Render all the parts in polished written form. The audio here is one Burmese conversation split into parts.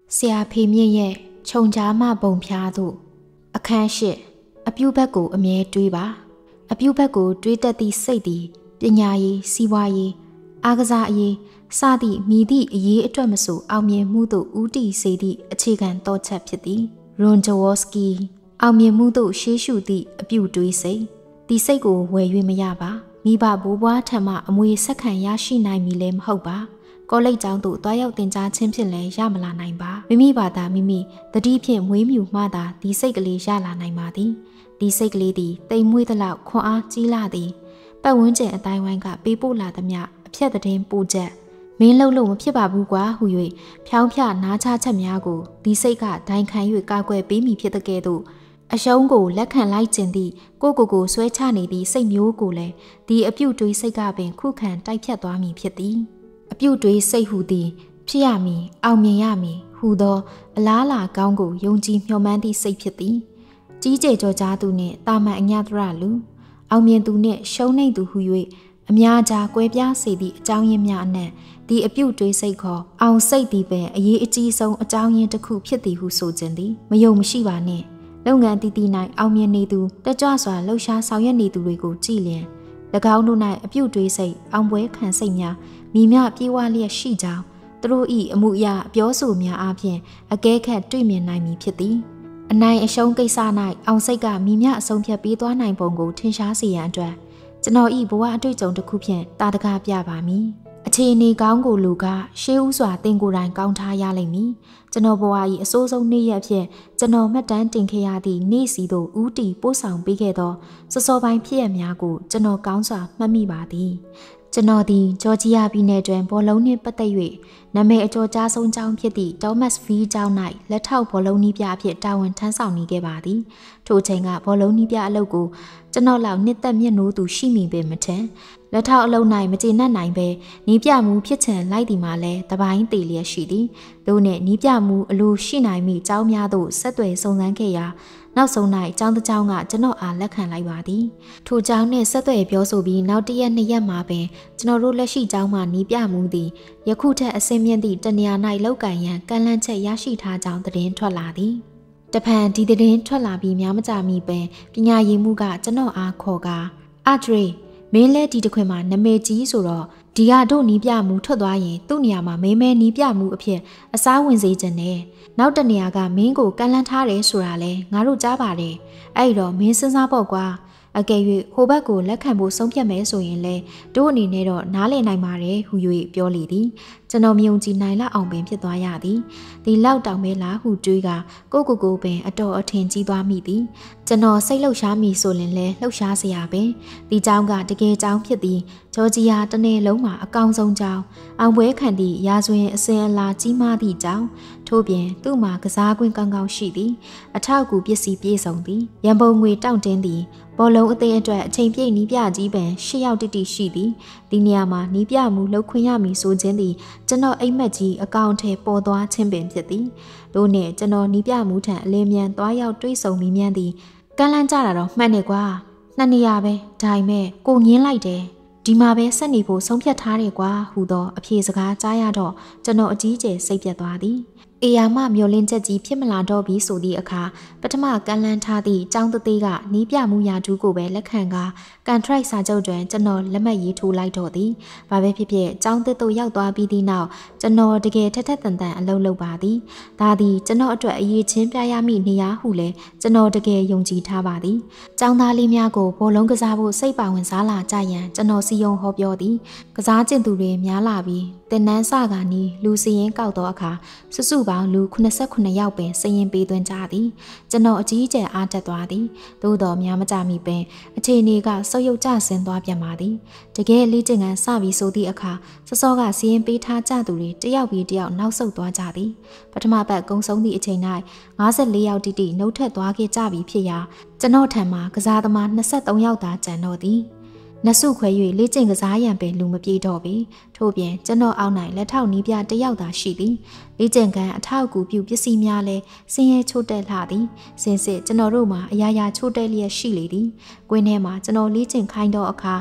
เสียพีเมียชงจ้ามาบ่งพยาดูอาคารเช่อภิวแบบกูอเมย์ดุยบ้าอภิวแบบกูดุยแต่ตีใส่ดีปัญญาเยสีวายเยอากาซาเยซาดีมีดีเย่อจวนมาสู่เอาเมียมูตุอุติเสดีอเชกันโตชับพิดีรอนจวอสกีเอาเมียมูตุเชชูดีอภิวดุยเสตีใส่กูเวยุไม่ยาบ้ามีบาบูบ้าธรรมะอมวยสักขันยาชีนายมีเลมหกบ้าก็เลยจังตัวตัวอยากเต็นจ้าเช่นเช่นเลยยามาลาไนบ้าไม่มีบาตาไม่มีแต่ดีเพียงมวยมิวมาตาตีใส่กะเลยยาลาไนมาดีตีใส่กะเลยดีเตยมวยตลาดขวาจีลาดีแต่วันเจอตายวันกับปีปูลาตะเมียเพียแต่เดินปูเจไม่เล่ามาเพียบาบูกว่าหุยเพียงเพียน้าชาชัมยากูตีใส่กะได้ขันอยู่กากวยปีมีเพียตะเกดูอาชงกูและขันไล่เจนดีกูสวยชาในดีใส่มิวกูเลยดีอภิวดุยใส่กาเป็นคู่ขันได้เพียตัวมีเพียดีอภิวดุยใส่หูดีพี่ยามีเอาเมียยามีหูดอลาลากางกูยงจีเมียวมันดีใส่เพียดีจีเจจอจ้าตูเนี่ยตามมาอัญญาตราลูเอาเมียตูเนี่ยชงในตูหุยอเมียจากวยပြเสดีအကြောင်းရင်းများနဲ့ဒီအပြုတ်တွေးစိတ်ခေါ်အောင်စိတ်ဒီပဲအရေးအကြီးဆုံးအကြောင်းရင်းတစ်ခုဖြစ်သည်ဟုဆိုခြင်းသည်မယုံမရှိပါနဲ့လုပ်ငန်းတီတီနိုင်အောင်မြင်နေသူတက်ကြွစွာလှုပ်ရှားဆောင်ရွက်နေသူတွေကိုကြည်လင်၎င်းတို့၌အပြုတ်တွေးစိတ်အောင်ပွဲခံစိတ်များမိမြပြေဝလျက်ရှိကြောင်းသူတို့၏အမှုအရာပြောဆိုများအပြင်အကဲခတ်တွေ့မြင်နိုင်မည်ဖြစ်သည်အနိုင်အရှုံးကိစ္စ၌အောင်စိတ်ကမိမြအဆုံးဖြတ်ပေးသွားနိုင်ပုံကိုထင်ရှားစေရန်အတွက်ကျွန်တော်ဤဘဝအတွေ့အကြုံတစ်ခုဖြင့်တာတကားပြပါမည်အခြေအနေကောင်းကိုလူကရှေးဥစွာတင်ကိုယ်တိုင်ကောင်းထားရလိမ့်မည်ကျွန်တော်ဘဝ၏အဆိုးဆုံးနေ့ရက်ဖြင့်ကျွန်တော်မှတ်တမ်းတင်ခဲ့ရသည့်နေ့စီသို့ဦးတည်ပို့ဆောင်ပေးခဲ့သောစောစောပိုင်းဖြစ်ရများကိုကျွန်တော်ကောင်းစွာမှတ်မိပါသည်ကျွန်တော်သည်ဂျော်ဂျီယာပြည်နယ်တွင်ဘောလုံးနှင့်ပတ်သက်၍နာမည်အကျော်ကြားဆုံးကျောင်းဖြစ်သည့်ဒေါမတ်စ်ဖီကျောင်း၌လက်ထောက်ဘောလုံးနည်းပြအဖြစ်တာဝန်ထမ်းဆောင်နေခဲ့ပါသည်ထိုချိန်ကဘောလုံးနည်းပြအလုပ်ကိုကျွန်တော်လောက်နှစ်သက်မျက်နှိုးသူရှိမိပေမထင်လက်ထောက်အလုပ်၌မကျေနပ်နိုင်ပဲနီးပြမှုဖြစ်ချင်လိုက်သည်မှာလဲတပိုင်းတည်လျက်ရှိသည်သို့နှင့်နီးပြမှုအလိုရှိနိုင်မိကျောင်းများသို့ဆက်သွယ်စုံစမ်းခဲ့ရာနောက်ဆုံး၌ကျောင်းတစ်ကျောင်းကကျွန်တော်အားလက်ခံလိုက်ပါသည်ထိုကျောင်းနှင့်ဆက်သွယ်ပြောဆိုပြီးနောက်တစ်ရက်နှစ်ရက်မှာပင်ကျွန်တော်တို့လက်ရှိကျောင်းမှနီးပြမှုသည်ယခုထက်အဆင့်မြင့်သည့်တနေရာ၌လောက်ကန်ရန်ကန့်လန့်ချက်ရရှိထားကြောင်းသတင်းထွက်လာသည်တဖန်ဒီသတင်းထွက်လာပြီးများမကြာမီပင်ပညာရေးမှုကကျွန်တော်အားခေါ်ကာအဒရီမင်းလဲဒီတစ်ခွင်မှာနာမည်ကြီးဆိုတော့ဒီကတို့နီးပြမှုထွက်သွားရင်သူ့နေရာမှာမင်းမဲနီးပြမှုအဖြစ်အစားဝင်စေခြင်းနဲ့နောက်တနေရာကမင်းကိုကန့်လန့်ထားတယ်ဆိုတာလဲငါတို့ကြားပါတယ်အဲ့တော့မင်းစဉ်းစားပေါ့ကွာအကယ်၍ဟိုဘက်ကိုလက်ခံဖို့ဆုံးဖြတ်မယ်ဆိုရင်လေတို့အနေနဲ့တော့နားလည်နိုင်ပါတယ်ဟု၍ပြောလေသည်ကျွန်တော်မြုံကြည်နိုင်လောက်အောင်ပင်ဖြစ်သွားရသည်ဒီလောက်တောင်ပဲလားဟုတွေးကကိုပင်အတော်အထင်ကြီးသွားမိသည်ကျွန်တော်စိတ်လှုပ်ရှားမိဆိုရင်လည်းလှုပ်ရှားစရာပဲဒီเจ้าကတကယ်เจ้าဖြစ်သည်ဂျော်ဂျီယာတနေ့လုံးမှာအကောင်ဆုံးเจ้าအောင်ပွဲခံသည့်ရာဇဝင်အစင်အလာကြီးမားသည့်เจ้าထို့ပြင်သူ့မှာကစားကွင်းကောင်းကောင်းရှိသည်အထောက်အကူပစ္စည်းပြည့်စုံသည်ရန်ပုံငွေတောင့်တင်းသည်ဘောလုံးအသင်းအတွက်အချိန်ပြည့်နီးပြကြီးပင်၈ယောက်တိရှိသည်ဒီနေရာမှာနီးပြမှုလှုပ်ခွင့်ရမည်ဆိုခြင်းသည်ကျွန်တော်အိမ်မက်ကြီးအကောင့်ထဲပေါ်သွားခြင်းပင်ဖြစ်သည်တို့နဲ့ကျွန်တော်နီးပြမှုထံအလင်းမြန်သွားရောက်တွေးဆုံမိမြန်သည်ကန့်လန့်ကြတာတော့မှန်တယ်ကွာနှစ်နေရာပဲဒါပေမဲ့ကိုငင်းလိုက်တယ်ဒီမှာပဲဆက်နေဖို့ဆုံးဖြတ်ထားတယ်ကွာဟူသောအဖြေစကားကြားရတော့ကျွန်တော်အကြီးကျယ်စိတ်ပြတ်သွားသည်အေယာမမျောလင်းချက်ကြီးဖြစ်မလာတော့ပြီးဆိုသည့်အခါပထမကန့်လန့်ထားသည့်ကျောင်းသေးကနီးပြမှုရာထူးကိုပဲလက်ခံကကန်ထရိုက်စာချုပ်တွင်ကျွန်တော်လက်မှတ်ရေးထိုးလိုက်တော့သည်။ဘာပဲဖြစ်ဖြစ်ကျောင်းသစ်သို့ရောက်သွားပြီးသည့်နောက်ကျွန်တော်တကယ်ထက်တန်တန်အလုပ်လုပ်ပါသည်။ဒါသည်ကျွန်တော်အတွက်အရေးချင်းပြရမည့်နေရာဟုလည်းကျွန်တော်တကယ်ယုံကြည်ထားပါသည်။ကျောင်းသားလေးများကိုဘောလုံးကစားဖို့စိတ်ပါဝင်စားလာကြရန်ကျွန်တော်စီယုံဟောပြောသည်။ကစားကျင်သူတွေများလာပြီးတင်နန်းစကားနီးလူစီရင်ကောက်တော့အခါစုပေါင်းလူ89ယောက်ပင်စရင်ပေးသွင်းကြသည်ကျွန်တော်အကြီးအကျယ်အားတက်သွားသည်သို့တော်များမကြမီပင်အခြေအနေကဆုပ်ယုပ်ကျဆင်းသွားပြန်ပါသည်တကယ်လေးကျင်ကန်စပြီးဆိုသည့်အခါစောကစရင်ပေးထားကြသူတွေတယောက်ပြီးတယောက်နောက်ဆုတ်သွားကြသည်ပထမပတ်ကုံဆုံးသည့်အချိန်၌54ယောက်တိနှုတ်ထက်သွားခဲ့ကြပြီဖြစ်ရာကျွန်တော်ထံမှာကစားသမား23ယောက်သာကျန်တော့သည်နဆုခွဲ၍လေ့ကျင့်ကစားရန်ပင်လူမပြေတော့ပြီထို့ပြင်ကျွန်တော်အောက်၌လက်ထောက်နီးပြတယောက်သာရှိသည်လေ့ကျင့်ခန်းအထောက်အကူပြုပစ္စည်းများလည်းစင်ရဲချို့တက်လှသည်စင်စစ်ကျွန်တော်တို့မှာအရာရာချို့တက်လျက်ရှိလေသည်ကွင်းထဲမှာကျွန်တော်လေ့ကျင့်ခိုင်းတော့အခါ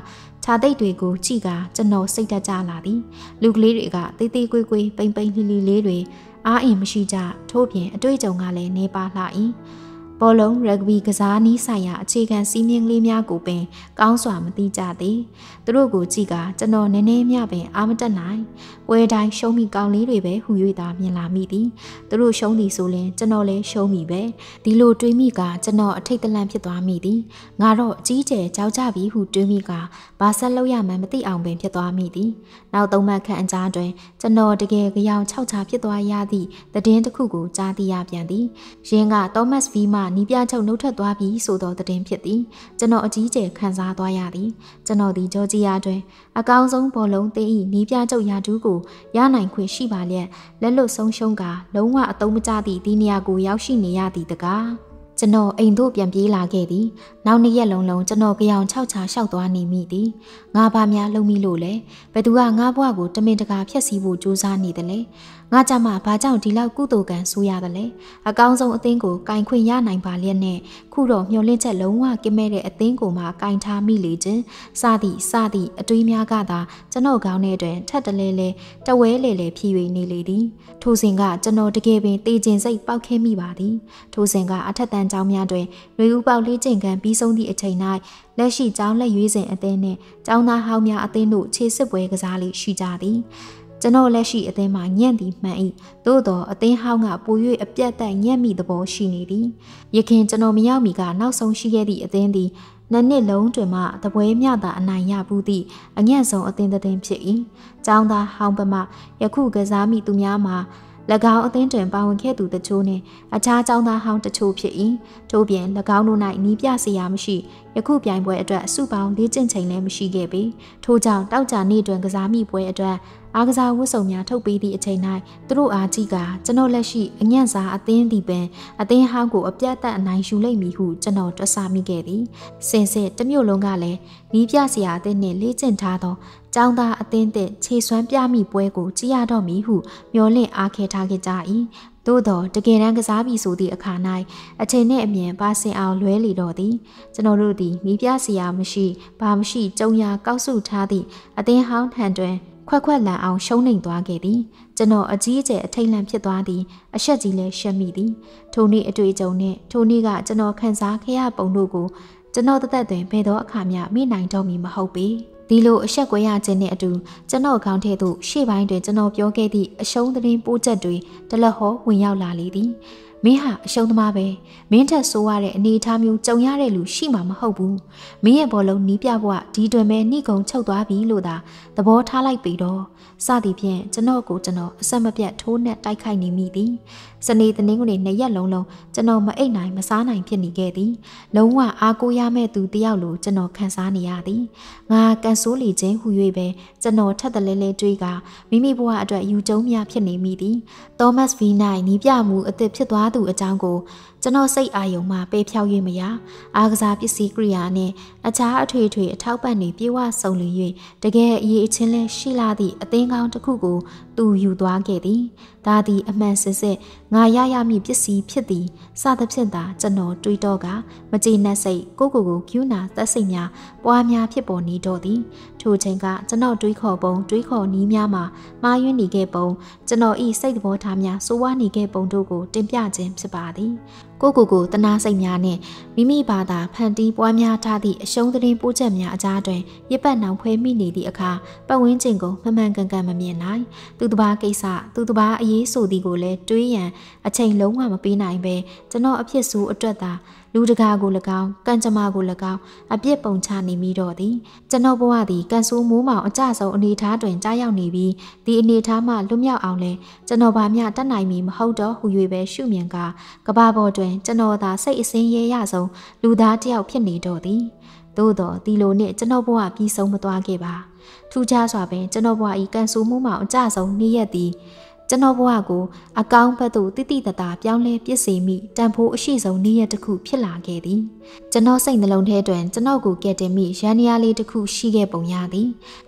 ခြားသိပ်တွေကိုကြည့်ကကျွန်တော်စိတ်တက်ကြလာသည်လူကလေးတွေကတေးသေးကွေးကွေးပိန်ပိန်လှီလှီလေးတွေအားအင်မရှိကြထို့ပြင်အတွေ့အကြုံကလည်းနေပါလှ၏ဘောလုံးရဂဘီကစားနည်းဆိုင်ရာအခြေခံစည်းမျဉ်းလေးများကိုပင်ကောင်းစွာမသိကြသည်သူတို့ကိုကြည့်ကကျွန်တော်နည်းနည်းမျှပင်အားမတက်နိုင်ပွဲတိုင်းရှုံးမိကောင်းလေးတွေပဲဟူ၍သာမြင်လာမိသည်သူတို့ရှုံးသည်ဆိုရင်ကျွန်တော်လည်းရှုံးမိပဲဒီလိုတွေးမိကကျွန်တော်အထိတ်တလန့်ဖြစ်သွားမိသည်ငါတော့အကြီးကျယ်ကြောက်ကြပြီဟုတွေးမိကဘာဆက်လုပ်ရမှန်းမသိအောင်ပင်ဖြစ်သွားမိသည်နောက်3မှတ်ခန့်အကြာတွင်ကျွန်တော်တကယ်ကြောင်6ချဖြစ်သွားရသည့်သတင်းတစ်ခုကိုကြားသိရပြန်သည်ရင်းကသောမတ်စ်ဗီမှနီးပြချုပ်နှုတ်ထွက်သွားပြီဆိုသောသတင်းဖြစ်သည်ကျွန်တော်အကြီးကျယ်ခံစားသွားရသည်ကျွန်တော်ဒီဂျော်ဂျီယာတွင်အကောင်းဆုံးဘောလုံးသင်း၏နီးပြချုပ်ရာထူးကိုရနိုင်ခွင့်ရှိပါလျက်လက်လွတ်ဆုံးရှုံးကလုံးဝအသုံးမကျသည့်ဒီနေရာကိုရောက်ရှိနေရသည်တကားကျွန်တော်အိမ်တို့ပြန်ပြေးလာခဲ့သည်နောက်နေ့ရက်လုံးကျွန်တော်ကြောင်6ချာလျှောက်သွားနေမိသည်ငါဘာများလုံမိလို့လဲဘယ်သူကငါဘွားကိုတမင်တကာဖျက်ဆီးဖို့ကြိုးစားနေတယ်လဲငါကြမှာဘာကြောင့်ဒီလောက်ကုသိုလ်ကံဆိုရတယ်လဲအကောင်းဆုံးအသင်းကိုကင်ခွင့်ရနိုင်ပါလျက်နဲ့ခုတော့မျောလင့်ချက်လုံးဝကင်းမဲ့တဲ့အသင်းကိုမှကင်ထားမိလေခြင်းစသည့်အတွေးများကသာကျွန်တော်ခေါင်းထဲတွင်ထက်တလဲလဲတဝဲလေဖြည့်၍နေလေသည်ထိုစဉ်ကကျွန်တော်တကယ်ပင်တေကျင်စိတ်ပေါက်ခဲမိပါသည်ထိုစဉ်ကအထက်တန်းကျောင်းများတွင်ရွေဦးပေါက်လေးကျင့်ကံပြီးဆုံးသည့်အချိန်၌လက်ရှိကျောင်းလက်ရွေးစဉ်အသင်းနှင့်ကျောင်းသားဟောင်းများအသင်းတို့ခြေစစ်ပွဲကစားလေးရှိကြသည်ကျွန်တော်လက်ရှိအသင်းမှာညံ့သည်မှန်၏သို့တော့အသင်းဟောင်းကပို၍အပြတ်တက်ညံ့မိသဘောရှိနေသည်ရခင်ကျွန်တော်မရောက်မီကနောက်ဆုံးရှိခဲ့သည့်အသင်းသည်နှစ်လုံးတွင်မှတပွဲမြတာအနိုင်ရဘူးသည့်အညံ့ဆုံးအသင်းဖြစ်၏ကျောင်းသားဟောင်းပမယခုကစားမိသူများမှာ၎င်းအသင်းတွင်ပါဝင်ခဲ့သူတချို့နှင့်အခြားကျောင်းသားဟောင်းတချို့ဖြစ်၏ထို့ပြင်၎င်းတို့၌နီးပြစရာမရှိယခုပြိုင်ပွဲအတွက်စုပေါင်း၄ကျင့်ချိန်လည်းမရှိခဲ့ပေထို့ကြောင့်တောက်ကြနေ့တွင်ကစားမိပွဲအတွက်အားကစားဝတ်စုံများထုတ်ပေးသည့်အချိန်၌သူတို့အားကြည့်ကကျွန်တော်လက်ရှိအညံ့စားအသင်းဒီပင်အသင်းဟောင်းကိုအပြတ်တက်အနိုင်ယူလိမ့်မည်ဟုကျွန်တော်တွက်ဆမိခဲ့သည်စင်စစ်တစ်မျိုးလုံးကလည်းနီးပြစရာအသင်းနှင့်လေ့ကျင့်ထားသောကျောင်းသားအသင်းတဲ့ခြေစွမ်းပြမိပွဲကိုကြည့်ရတော့မည်ဟုမျှော်လင့်အားခဲထားခဲ့ကြ၏သို့တော့တကယ်တမ်းကစားပြီးဆိုသည့်အခါ၌အချိန်နှင့်အမြန်ပါစင်အောင်လွဲလေတော့သည်ကျွန်တော်တို့သည်နီးပြစရာမရှိဘာမရှိကြုံရကောက်စုထားသည့်အသင်းဟောင်းထံတွင်ခွက်လန်အောင်ရှုံးနိမ့်သွားခဲ့သည်ကျွန်တော်အကြီးအကျယ်အထိတ်လန့်ဖြစ်သွားသည်အဆက်ကြီးလည်းရှက်မိသည်ထိုနေ့အတွေ့အကြုံနှင့်ထိုနေ့ကကျွန်တော်ခံစားခဲ့ရပုံတို့ကိုကျွန်တော်တသက်တွင်ဘယ်သောအခါမျှမိနိုင်တော့မည်မဟုတ်ပေဒီလိုအဆက်ကွဲရခြင်းနဲ့အတူကျွန်တော်ခေါင်းထဲသို့ရှေ့ပိုင်းတွင်ကျွန်တော်ပြောခဲ့သည့်အရှုံးသတင်းပိုးချက်တွေတလက်ဟောဝင်ရောက်လာလေသည်မင်းဟာအရှုံးသမားပဲမင်းထက်ဆိုးရတဲ့အနေအထားမျိုးကြုံရတဲ့လူရှိမှာမဟုတ်ဘူးမင်းရဲ့ဘောလုံးနီးပြဘွားဒီတွင်ပဲနှိကုံချုပ်သွားပြီလို့သာသဘောထားလိုက်ပြီတော့စသည်ဖြင့်ကျွန်တော်အဆက်မပြတ်ထိုးနှက်တိုက်ခိုက်နေမိသည်စနေတနင်္ဂနွေ2ရက်လုံးကျွန်တော်မအိပ်နိုင်မစားနိုင်ဖြစ်နေခဲ့သည်လုံးဝအားကိုးရမဲ့သူတယောက်လိုကျွန်တော်ခံစားနေရသည်ငါကန်ဆိုးလေခြင်းဟူ၍ပဲကျွန်တော်ထက်တလဲလဲတွေးကမိမိဘဝအတွက်ယူကျုံများဖြစ်နေမိသည်သောမတ်ဗီနိုင်နီးပြမှုအသစ်ဖြစ်သွားသူအကြောင်းကိုကျွန်တော်စိတ်အာရုံမှပေးဖြောက်၍မရအားကစားပစ္စည်းကိရိယာနှင့်အခြားအထွေအထောက်ပံ့တွေပြေဝဆုံလျ၍တကယ်အရေးအချင်းလဲရှိလာသည့်အသင်းကောင်းတစ်ခုကိုသူယူသွားခဲ့သည်ဒါသည်အမှန်စစ်ငါရမည့်ပစ္စည်းဖြစ်သည်စသဖြင့်သာကျွန်တော်တွေးတော့ကမကြေနပ်စိတ်ကိုကျူးနာသက်စိတ်များပွားများဖြစ်ပေါ်နေတော့သည်ထိုချိန်ကကျွန်တော်တွေးခေါ်နီးများမှာမှားယွင်းနေခဲ့ပုံကျွန်တော်ဤစိတ်သဘောထားများစိုးဝါးနေခဲ့ပုံတို့ကိုတင်ပြခြင်းဖြစ်ပါသည်ကိုတနာစိတ်များနှင့်မိမိဘာသာဖန်တီးပွားများထားသည့်အရှုံးသတင်းပိုးချက်များအကြားတွင်ရစ်ပတ်နှောင်ဖွဲမိနေသည့်အခါပတ်ဝန်းကျင်ကိုမှန်ကန်မမြင်နိုင်သူတစ်ပါးကိစ္စသူတစ်ပါးအရေးဆိုသည်ကိုလည်းတွေးရန်အချိန်လုံးဝမပေးနိုင်ပဲကျွန်တော်အဖြစ်ဆိုးအတွက်သာလူတကာကို၎င်းကံကြမ္မာကို၎င်းအပြစ်ပုံချနေမိတော့သည်ကျွန်တော်ဘဝသည်ကံဆိုးမိုးမောင်အကြဆုံးအနေထားတွင်ကြားရောက်နေပြီးဒီအနေထားမှလွတ်မြောက်အောင်လဲကျွန်တော်ဘာမျှတတ်နိုင်မည်မဟုတ်တော့ဟူ၍ပဲရှုမြင်ကဘာပေါ်တွင်ကျွန်တော်သာစိတ်အစင်းရဲရဆုံးလူသားတစ်ယောက်ဖြစ်နေတော့သည်သို့တော့ဒီလိုနဲ့ကျွန်တော်ဘဝပြီးဆုံးမသွားခဲ့ပါထူးခြားစွာပင်ကျွန်တော်ဘဝဤကံဆိုးမှုမှအကြဆုံးနေ့ရက်သည်ကျွန်တော်ဘဝကိုအကောင်းဘက်သို့တိတိတသားပြောင်းလဲပြည့်စေမိတန်ဖိုးအရှိဆုံးနေ့ရက်တစ်ခုဖြစ်လာခဲ့သည်ကျွန်တော်စိတ်နှလုံးထဲတွင်ကျွန်တော်ကိုကဲ့တင်မိရန်ရလေးတစ်ခုရှိခဲ့ပုံရသည်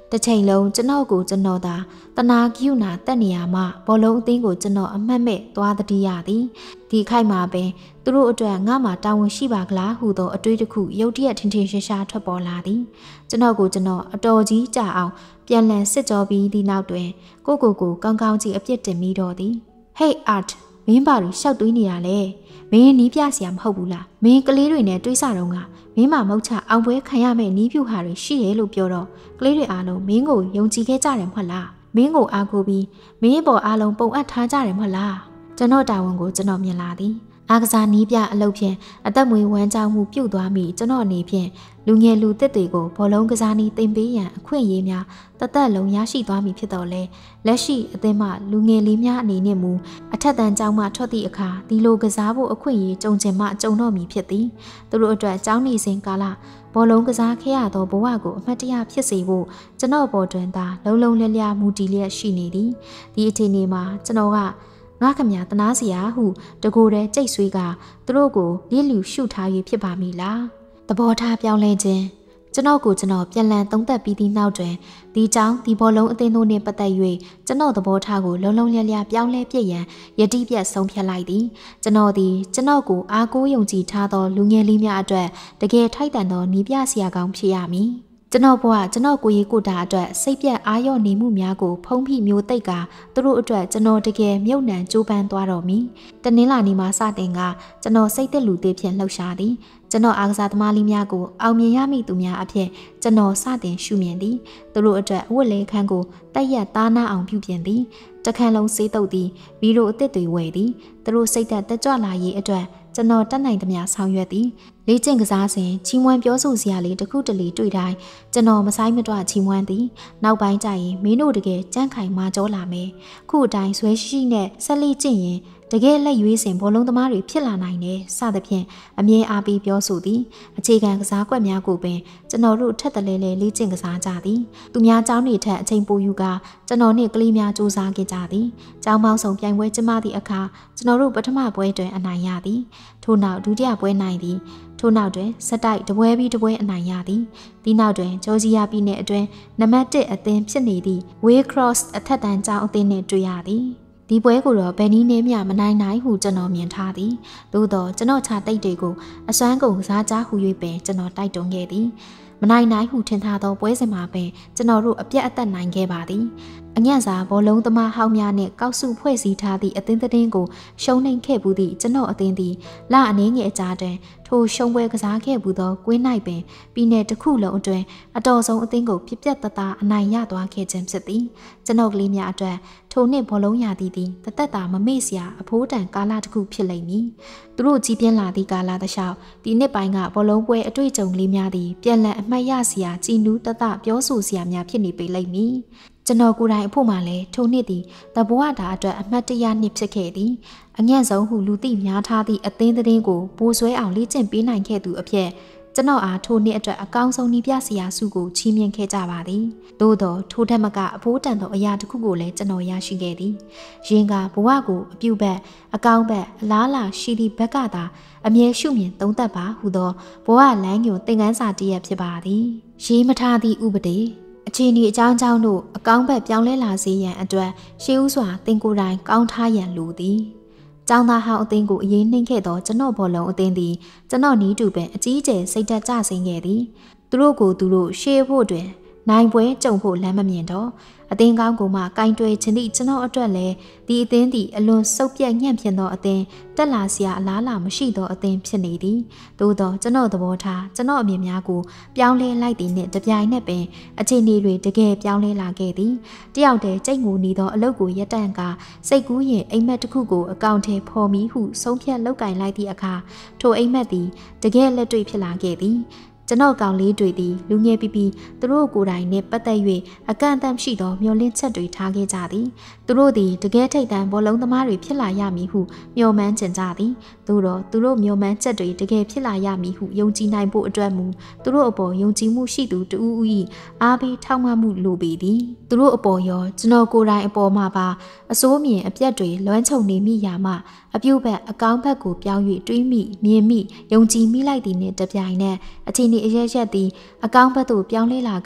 တစ်ချိန်လုံးကျွန်တော်ကိုကျွန်တော်သာတနာကယူနာတက်နေရမှဘောလုံးအသင်းကိုကျွန်တော်အမှတ်မဲ့သွားတတိယသည်ဒီခိုက်မှာပင်သူတို့အတွက်ငါမှတာဝန်ရှိပါကလားဟူသောအတွေးတစ်ခုရုတ်တရက်ထင်ထင်ရှားရှားထွက်ပေါ်လာသည်ကျွန်တော်ကိုကျွန်တော်အတော်ကြီးကြာအောင်ပြန်လည်စစ်ကြောပြီးသည့်နောက်တွင်ကိုကောင်းကောင်းကြီးအပြစ်တင်မိတော့သည် Hey Art မင်းပါလို့ရှောက်တွေးနေတာလေမင်းနီးပြဆရာမဟုတ်ဘူးလားမင်းကလေးတွေနဲ့တွေးစားတော့ကမင်းမမုတ်ချအောင်ပွဲခံရမယ့်နီးပြူဟာတွေရှိတယ်လို့ပြောတော့ကလေးတွေအားလုံးမင်းကိုယုံကြည်ခဲ့ကြတယ်မဟုတ်လားမင်းကိုအားကိုးပြီးမင်းပေါ်အားလုံးပုံအပ်ထားကြတယ်မဟုတ်လားကျွန်တော်တာဝန်ကိုကျွန်တော်မြင်လာသည်အားကစားနီးပြအလုပ်ဖြင့်အသက်မွေးဝမ်းကြောင်းမှုပြုတ်သွားမိကျွန်တော်အနေဖြင့်လူငယ်လူသစ်တွေကိုဘောလုံးကစားနည်းတင်ပေးရန်အခွင့်အရေးများတသက်လုံးရရှိသွားမိဖြစ်တော်လဲလက်ရှိအသင်းမှလူငယ်လေးများအနေနဲ့မူအထက်တန်းကျောင်းမှထွက်သည့်အခါဒီလိုကစားဖို့အခွင့်အရေးကြုံချင်မှကြုံတော့မည်ဖြစ်သည်သူတို့အတွက်ကျောင်းနေစဉ်ကာလဘောလုံးကစားခဲ့ရသောဘဝကိုအမှတ်တရဖြစ်စေဖို့ကျွန်တော်ပေါ်တွင်သာလုံးလျက်မူတည်လျက်ရှိနေသည်ဒီအချိန်မှာကျွန်တော်ကငါခမတနာစရာဟုတကိုယ်တည်းကြိတ်ဆွေးကသူတို့ကိုလျစ်လျူရှုထား၍ဖြစ်ပါမည်လားသဘောထားပြောင်းလဲခြင်းကျွန်တော်ကိုကျွန်တော်ပြန်လည်သုံးသပ်ပြီးသည့်နောက်တွင်ဒီကြောင့်ဒီဘောလုံးအသင်းတို့နှင့်ပတ်သက်၍ကျွန်တော်သဘောထားကိုလုံးလျက်ပြောင်းလဲပြည့်ရန်ယတိပြတ်ဆုံးဖြတ်လိုက်သည်ကျွန်တော်သည်ကျွန်တော်ကိုအားကိုးယုံကြည်ထားသောလူငယ်လေးများအတွက်တကယ်ထိုက်တန်သောနီးပြဆရာကောင်းဖြစ်ရမည်ကျွန်တော်ဘဝကျွန်တော်ကိုယ်ရေးကိုယ်တာအတွက်စိတ်ပြတ်အားလျော့နေမှုများကိုဖုံးဖိမျိုးသိပ်ကသူတို့အတွက်ကျွန်တော်တကယ်မြုပ်နှံကြိုးပမ်းသွားတော်မူတနင်္လာနေ့မှာစတင်ကကျွန်တော်စိတ်သက်လူသေးဖြင့်လှုပ်ရှားသည်ကျွန်တော်အားကစားသမားလေးများကိုအောင်မြင်ရမည့်သူများအဖြစ်ကျွန်တော်စတင်ရှုမြင်သည်သူတို့အတွက်အဝတ်လဲခန်းကိုတက်ရက်သားနာအောင်ပြုပြင်သည်တခန်းလုံးစေးတုပ်သည်ဗီဒီယိုအသစ်တွေဝယ်သည်သူတို့စိတ်သက်တက်ကြွလာရေးအတွက်ကျွန်တော်တတ်နိုင်သမျှဆောင်ရွက်သည်လေ့ကျင့်ကစားစဉ်ချီးမွမ်းပြောဆိုစရာလေးတစ်ခုတလေတွေ့တိုင်းကျွန်တော်မဆိုင်မတွချီးမွမ်းသည်နောက်ပိုင်းကျရင်မင်းတို့တကယ်ကြမ်းခိုင်မာကြောလာမယ်ခုအတိုင်းဆွဲရှိနဲ့ဆက်လေ့ကျင့်ရင်တကယ်လက်ရွေးစင်ဘောလုံးသမားတွေဖြစ်လာနိုင်တယ်စသဖြင့်အမြဲအားပေးပြောဆိုသည်အခြေခံကစားကွက်များကိုပင်ကျွန်တော်တို့ထက်တလဲလဲလေ့ကျင့်ကစားကြသည်သူများကျောင်းတွေထက်အချိန်ပိုယူကကျွန်တော်နှင့်ကလေးများစူးစမ်းခဲ့ကြသည်ကျောင်းပေါင်းစုံပြိုင်ပွဲကျင်းပသည့်အခါကျွန်တော်တို့ပထမပွဲတွင်အနိုင်ရသည်ထို့နောက်ဒုတိယပွဲနိုင်သည်ထို့နောက်တွင်စက်တိုက်တပွဲပြီးတပွဲအနိုင်ရသည်ဒီနောက်တွင်ဂျော်ဂျီယာပြည်နယ်အတွင်းနံပါတ်1အသင်းဖြစ်နေသည့် Waycross အထက်တန်းကျောင်းအသင်းနှင့်တွေ့ရသည်ဒီပွဲကိုတော့ဘယ်နည်းနဲ့မျှမနိုင်နိုင်ဟုကျွန်တော်မြင်ထားသည်သို့သောကျွန်တော်ခြာတိတ်တွေကိုအစွမ်းကုန်ကစားကြဟု၍ပင်ကျွန်တော်တိုက်တွန်းခဲ့သည်မနိုင်နိုင်ဟုထင်ထားသောပွဲစဉ်မှာပင်ကျွန်တော်တို့အပြတ်အသက်နိုင်ခဲ့ပါသည်အညံ့စာဘောလုံးသမားဟောင်းများနှင့်ကောက်စုဖွဲ့စည်းထားသည့်အသင်းသတင်းကိုရှုံးနိမ့်ခဲ့ဘူးသည့်ကျွန်တော်အသင်းသည်လအနည်းငယ်အကြာတွင်ထိုရှုံးပွဲကစားခဲ့ဘူးသောကွင်း၌ပင်ပြည်နယ်တစ်ခုလုံးအတွင်းအတော်ဆုံးအသင်းကိုပြပြတ်သားသားအနိုင်ရသွားခဲ့ခြင်းဖြစ်သည်ကျွန်တော်ကလေးများအတွက်ထိုနှစ်ဘောလုံးရာသီသည်တသက်တာမမေ့စရာအဖိုးတန်ကာလတစ်ခုဖြစ်လိမ့်မည်သူတို့ကြီးပြင်းလာသည့်ကာလတစ်လျှောက်ဒီနှစ်ပိုင်းကဘောလုံးပွဲအတွေ့အကြုံကလေးများသည်ပြန်လည်အမှတ်ရစရာကြည်နူးတသပြောဆိုစရာများဖြစ်နေပေလိမ့်မည်ကျွန်တော်ကိုယ်တိုင်အဖို့မှလည်းထိုနှစ်သည်တဘဝတာအတွက်အမှတ်တရနှစ်ဖြစ်ခဲ့သည်အညံ့ဆုံးဟုလူသိများထားသည့်အသင်းသတင်းကိုပိုးဆွဲအောင်လေ့ကျင့်ပေးနိုင်ခဲ့သူအဖြစ်ကျွန်တော်အားထိုနှစ်အတွက်အကောင်းဆုံးနည်းပြဆရာစုကိုချီးမြှင့်ခဲ့ကြပါသည်သို့သောထိုထက်မကအဖိုးတန်သောအရာတစ်ခုကိုလည်းကျွန်တော်ရရှိခဲ့သည်ရင်ကဘဝကိုအပြုတ်ဘက်အကောင်းဘက်အလားလာရှိသည့်ဘက်ကသာအမြဲရှုမြင်သုံးသပ်ပါဟုသောဘဝလမ်းညွှန်သင်ခန်းစာတစ်ရပ်ဖြစ်ပါသည်ရေးမထားသည့်ဥပဒေအခြေအနေအကြောင်းတို့အကောင်းဘက်ပြောင်းလဲလာစေရန်အတွက်ရှေးဥစွာသင်ကိုယ်တိုင်ကောင်းထားရန်လိုသည်ကျောင်းသားဟောင်းအသင်းကိုအရေးနှိမ့်ခဲ့သောကျွန်တော်ဘောလုံးအသင်းသည်ကျွန်တော်နီးတူပင်အကြီးအကျယ်စိတ်ဓာတ်ကျဆင်းခဲ့သည်သူတို့ကိုသူတို့ရှေးဖို့တွင်နိုင်ပွဲကြုံဖို့လမ်းမမြင်တော့အသင်းကောင်းကိုမှကင်တွယ်ခြင်းသည့်ကျွန်တော်အတွက်လည်းဒီအသင်းသည်အလွန်စုပ်ပြတ်ညံ့ဖျင်သောအသင်းတက်လာစရာအလားအလာမရှိသောအသင်းဖြစ်နေသည်သို့သောကျွန်တော်သဘောထားကျွန်တော်အမြင်များကိုပြောင်းလဲလိုက်သည်နှင့်တပြိုင်နက်ပင်အခြေအနေတွေတကယ်ပြောင်းလဲလာခဲ့သည်တယောက်တည်းကြိတ်ငူနေသောအလုပ်ကိုရပ်တန့်ကစိတ်ကူးရင်အိမ်မက်တစ်ခုကိုအကောင့်ထဲဖော်မီဟုဆုံးဖြတ်လောက်ကင်လိုက်သည့်အခါထိုအိမ်မက်သည်တကယ်လက်တွေ့ဖြစ်လာခဲ့သည်ကျွန်တော်ကောင်လေးတွေသည်လူငယ်ပီသူတို့ကိုယ်တိုင်နဲ့ပတ်သက်၍အကန့်အသတ်ရှိသောမျှော်လင့်ချက်တွေထားခဲ့ကြသည်သူတို့သည်တကယ်ထိတ်တန့်ဘောလုံးသမားတွေဖြစ်လာရမည်ဟုမျှော်မှန်းကြကြသည်သို့တော့သူတို့မျှော်မှန်းချက်တွေတကယ်ဖြစ်လာရမည်ဟုယုံကြည်နိုင်ဖို့အတွက်မူသူတို့အပေါ်ယုံကြည်မှုရှိသူတဦးဦး၏အားပေးထောက်မှမှုလိုပေသည်သူတို့အပေါ်ရောကျွန်တော်ကိုယ်တိုင်အပေါ်မှာပါအစိုးမြင်အပြတ်တွေလွမ်းခြုံနေမိရာမှအပြုတ်ဘက်အကောင်းဘက်ကိုပြောင်း၍တွေးမိမြင်မိယုံကြည်မိလိုက်သည်နှင့်တပြိုင်နက်အချိန်ဤအရက်ရက်သည်အကောင်းဘက်သို့ပြောင်းလဲလာက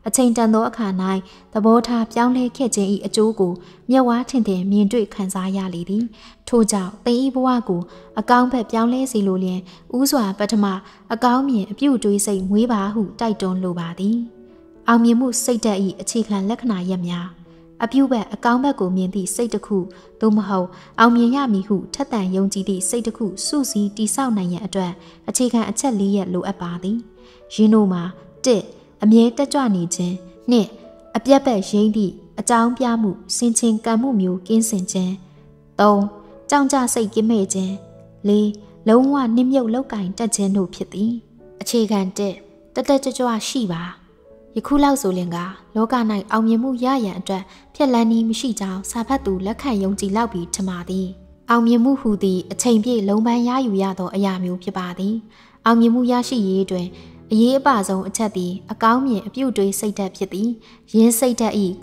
အချိန်တန်သောအခါ၌သဘောထားပြောင်းလဲခဲ့ခြင်း၏အကျိုးကိုမျက်ဝါးထင်ထင်မြင်တွေ့ခံစားရလေသည်ထို့ကြောင့်သင်၏ဘဝကိုအကောင်းဘက်ပြောင်းလဲစေလိုလျင်ဥစွာပထမအကောင်းမြင်အပြုတွေးစိတ်မွေးပါဟုတိုက်တွန်းလိုပါသည်အောင်မြင်မှုစိတ်ဓာတ်၏အခြေခံလက္ခဏာရပ်များအပြုဘက်အကောင်းဘက်ကိုမြင်သည့်စိတ်တစ်ခုသို့မဟုတ်အောင်မြင်ရမည်ဟုထက်သန်ယုံကြည်သည့်စိတ်တစ်ခုစုစည်းတည်ဆောက်နိုင်ရန်အတွက်အခြေခံအချက်၄ရပ်လိုအပ်ပါသည်ယင်းတို့မှာ1အမြဲတက်ကြွနေခြင်း2အပြတ်ဘက်ရင်းသည့်အကြောင်းပြမှုစင်ချင်းကံမှုမျိုးကင်းစင်ခြင်း3ကြောင်ကြစိတ်ကင်းမဲ့ခြင်း4လုံးဝနှိမ့်မြုပ်လောက်ကင်တက်ခြင်းတို့ဖြစ်သည်အခြေခံ1တက်တက်ကြွကြွရှိပါယခုလောက်ဆိုရင်ကလောက၌အောင်မြင်မှုရရန်အတွက်ဖြက်လန်းနည်းမရှိကြောင်းစာဖတ်သူလက်ခံယုံကြည်လောက်ပြီးထင်ပါသည်အောင်မြင်မှုဟူသည့်အချိန်ပြည့်လုံးပန်းရယူရသောအရာမျိုးဖြစ်ပါသည်အောင်မြင်မှုရရှိရေးတွင်အရေးအပါဆုံးအချက်သည်အကောင်းမြင်အပြုတွေးစိတ်ဓာတ်ဖြစ်သည်ယင်းစိတ်ဓာတ်၏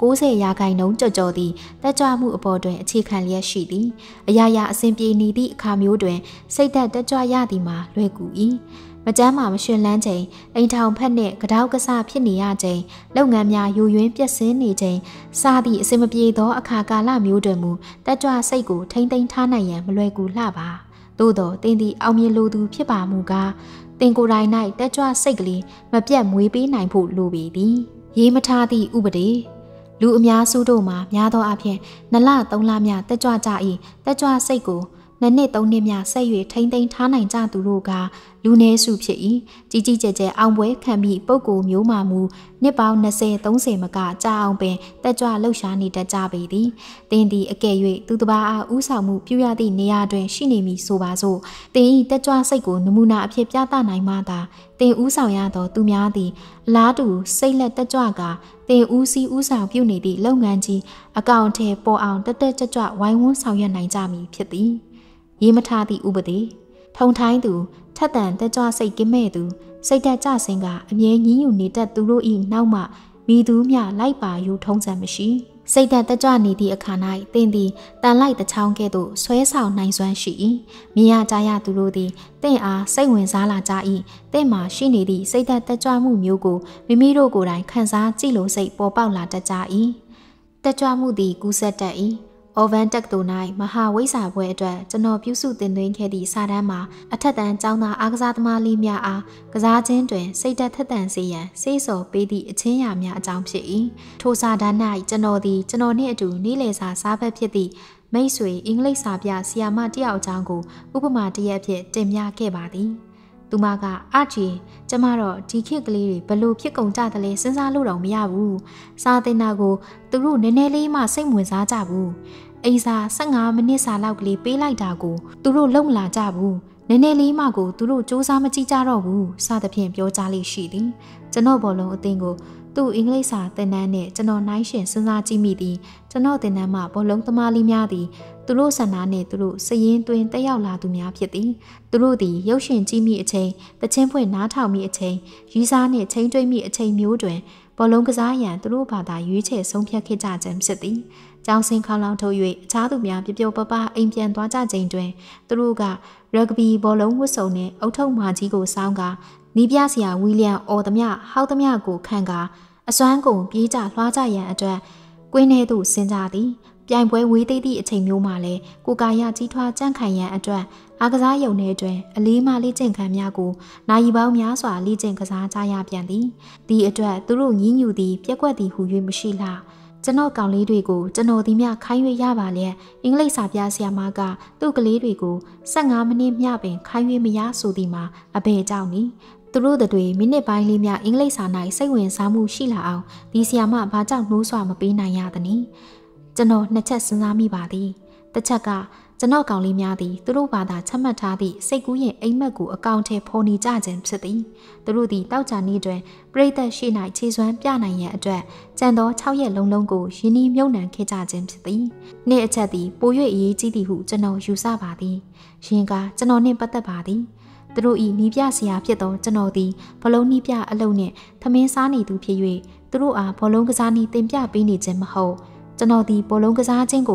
90%ကျော်ကျော်သည်တက်ကြွမှုအပေါ်တွင်အခြေခံလျက်ရှိသည်အရာရာအစဉ်ပြေနေသည့်အခါမျိုးတွင်စိတ်ဓာတ်တက်ကြွရသည်မှာလွယ်ကူ၏မကျမ်းမာမရှင်လန်းချိန်အိမ်ထောင်ဖက်နှင့်ကတောက်ကဆဖြစ်နေရချိန်လုပ်ငန်းများယိုယွင်းပြည့်စင်နေချိန်စသည့်အစဉ်မပြေသောအခါကာလမျိုးတွင်မူတက်ကြွစိတ်ကိုထိမ့်သိမ်းထားနိုင်ရန်မလွယ်ကူလှပါသို့သောတင်သည်အောင်မြင်လိုသူဖြစ်ပါမူကားတင်ကိုယ်တိုင်၌တက်ကြွစိတ်ကလေးမပြတ်မွေးပေးနိုင်ဖို့လိုပေသည်ရေးမထားသည့်ဥပဒေလူအများစုတို့မှာများသောအားဖြင့်2လ3လမြတက်ကြွကြ၏တက်ကြွစိတ်ကိုနှစ်နှစ်3နှစ်မြဆက်၍ထိမ့်သိမ်းထားနိုင်ကြသူတို့ကလူနည်းစုဖြစ်၏ကြီးကြီးကျယ်ကျယ်အောင်ပွဲခံပြီးပုဂ္ဂိုလ်မျိုးမှမူနှစ်ပေါင်း20-30မကကြာအောင်ပင်တက်ကြွလှုပ်ရှားနေတတ်ကြပေသည်တင်းသည်အကယ်၍သူတစ်ပါးအားဥဆောင်မှုပြုရသည့်နေရာတွင်ရှိနေမည်ဆိုပါစို့တင်း၏တက်ကြွစိတ်ကိုနမူနာအဖြစ်ပြသနိုင်မှသာတင်းဥဆောင်ရသောသူများသည်အလားတူစိတ်လက်တက်ကြွကတင်းဦးစီးဥဆောင်ပြုနေသည့်လုပ်ငန်းကြီးအကောင့်ထဲပေါ်အောင်တက်တက်ကြွကြွဝိုင်းဝန်းဆောင်ရွက်နိုင်ကြမည်ဖြစ်သည်ရေးမထားသည့်ဥပဒေထုံထိုင်းသူထက်သန်တက်ကြွစိတ်ကင်းမဲ့သူစိတ်ဓာတ်ကျဆင်းကအမြဲညှဉ်းညူနေတတ်သူတို့၏နောက်မှမိသူမျှလိုက်ပါယူထုံးစံမရှိစိတ်ဓာတ်တက်ကြွနေသည့်အခါ၌သင်သည်တန်လိုက်တချောင်းကဲ့သို့ဆွဲဆောင်နိုင်စွမ်းရှိ၏မြင်ရကြရသူတို့သည်သင်အားစိတ်ဝင်စားလာကြ၏သင်မှာရှိနေသည့်စိတ်ဓာတ်တက်ကြွမှုမျိုးကိုမိမိတို့ကိုယ်တိုင်ခံစားကြည့်လို့စိတ်ပေါ်ပေါက်လာတတ်ကြ၏တက်ကြွမှုသည်ကူးစက်တတ်၏အော်ဗန်တက္ကသိုလ်၌မဟာဝိဇ္ဇာဘွဲ့အတွက်ကျွန်တော်ပြုစုတင်သွင်းခဲ့သည့်စာတမ်းမှာအထက်တန်းကျောင်းသားအားကစားသမားလေးများအားကစားခြင်းတွင်စိတ်ဓာတ်ထက်သန်စေရန်စေ့ဆော်ပေးသည့်အချင်းရာများအကြောင်းဖြစ်၏ထိုစာတမ်း၌ကျွန်တော်သည်ကျွန်တော်နှင့်အတူနေ့လည်စာစားဖက်ဖြစ်သည့်မိတ်ဆွေအင်္ဂလိပ်စာပြဆရာမတစ်ယောက်အကြောင်းကိုဥပမာတစ်ရပ်ဖြင့်တင်ပြခဲ့ပါသည်သူမကအာချီကျမတော့ဒီခေတ်ကလေးတွေဘလို့ဖြစ်ကုန်ကြတယ်လဲစဉ်းစားလို့တော့မရဘူးစာသင်တာကိုသူတို့နည်းနည်းလေးမှစိတ်ဝင်စားကြဘူးအိစာ15မိနစ်စာလောက်ကလေးပေးလိုက်တာကိုသူတို့လုံမလာကြဘူးနည်းနည်းလေးမှကိုသူတို့စူးစမ်းမကြည့်ကြတော့ဘူးစသဖြင့်ပြောကြားလိမ့်ရှိသည်ကျွန်တော်ဘောလုံးအသင်းကိုသူ့အင်္ဂလိပ်စာသင်တန်းနဲ့ကျွန်တော်နှိုင်းယှဉ်စဉ်းစားကြည့်မိသည်ကျွန်တော်သင်တန်းမှာဘောလုံးသမားလေးများသည်သူတို့ဆန္ဒနဲ့သူတို့စရင်တွင်တက်ရောက်လာသူများဖြစ်သည်သူတို့သည်ရုပ်ရှင်ကြည့်မိအချိန်တချင်းဖွင့်နားထောင်မိအချိန်ရီးစားနှင့်ချိန်တွေးမိအချိန်မျိုးတွင်ဘောလုံးကစားရန်သူတို့ဘာသာရွေးချယ်ဆုံးဖြတ်ခဲ့ကြခြင်းဖြစ်သည်ကျောင်းဆင်းခေါင်းလောင်းထုတ်၍အခြားသူများပြပြပပအိမ်ပြန်သွားကြချိန်တွင်သူတို့ကရဂဘီဘောလုံးဝတ်စုံနှင့်အုတ်ထုပ်မာကြီးကိုစောင်းကာနီးပြဆရာဝီလျံအော်သမျှဟောက်သမျှကိုခံကာအစွမ်းကုန်ပြေးကြလွှားကြရန်အတွက်ကွင်းထဲသို့ဆင်းကြသည်ပြိုင်ပွဲဝေးသေးသည့်အချိန်မျိုးမှာလည်းကိုကာယကြီးထွားကြန့်ခိုင်ရန်အတွက်အားကစားရုံထဲတွင်အလေးမလေးကျင့်ခန်းများကိုနိုင်ပေါင်းများစွာလေ့ကျင့်ကစားကြရပြန်သည်ဒီအတွက်သူတို့ညှဉ်းညူသည်ပြက်ကွက်သည်ဟု၍မရှိလှကျွန်တော်ကောင်လေးတွေကိုကျွန်တော်ဒီမြခိုင်းရွေးရပါလျက်အင်္ဂလိပ်စာပြဆရာမကသူ့ကလေးတွေကို15မိနစ်မျှပင်ခိုင်းရွေးမရဆိုသည်မှာအဘယ်ကြောင့်နည်းသူတို့တွေမိနစ်ပိုင်းလေးများအင်္ဂလိပ်စာ၌စိတ်ဝင်စားမှုရှိလာအောင်ဒီဆရာမဘာကြောင့်နှိုးဆွမပေးနိုင်ရသနည်းကျွန်တော်နှစ်ချက်စဉ်းစားမိပါသည်တစ်ချက်ကကျွန်တော်ကောင်လေးများသည်သူတို့ဘာသာချမှတ်ထားသည့်စိတ်ကူးရင်အိမ်မက်ကိုအကောင့်ထဲဖော်နေကြခြင်းဖြစ်သည်သူတို့သည်တောက်ချာနေ့တွင်ပြိတ္တရှိ၌ခြေစွမ်းပြနိုင်ရန်အတွက်ကြံသော6ရက်လုံးလုံးကိုယင်းနှီးမြုပ်နှံခဲ့ကြခြင်းဖြစ်သည်နေ့အချက်သည်ပို၍အရေးကြီးသည်ဟုကျွန်တော်ယူဆပါသည်ရင်ကကျွန်တော်နှင့်ပတ်သက်ပါသည်သူတို့၏နီးပြဆရာဖြစ်သောကျွန်တော်သည်ဘလုံးနီးပြအလုံးနှင့်သမင်းစားနေသူဖြစ်၍သူတို့အားဘလုံးကစားနည်းသင်ပြပေးနေခြင်းမဟုတ်ကျွန်တော်သည်ဘောလုံးကစားခြင်းကို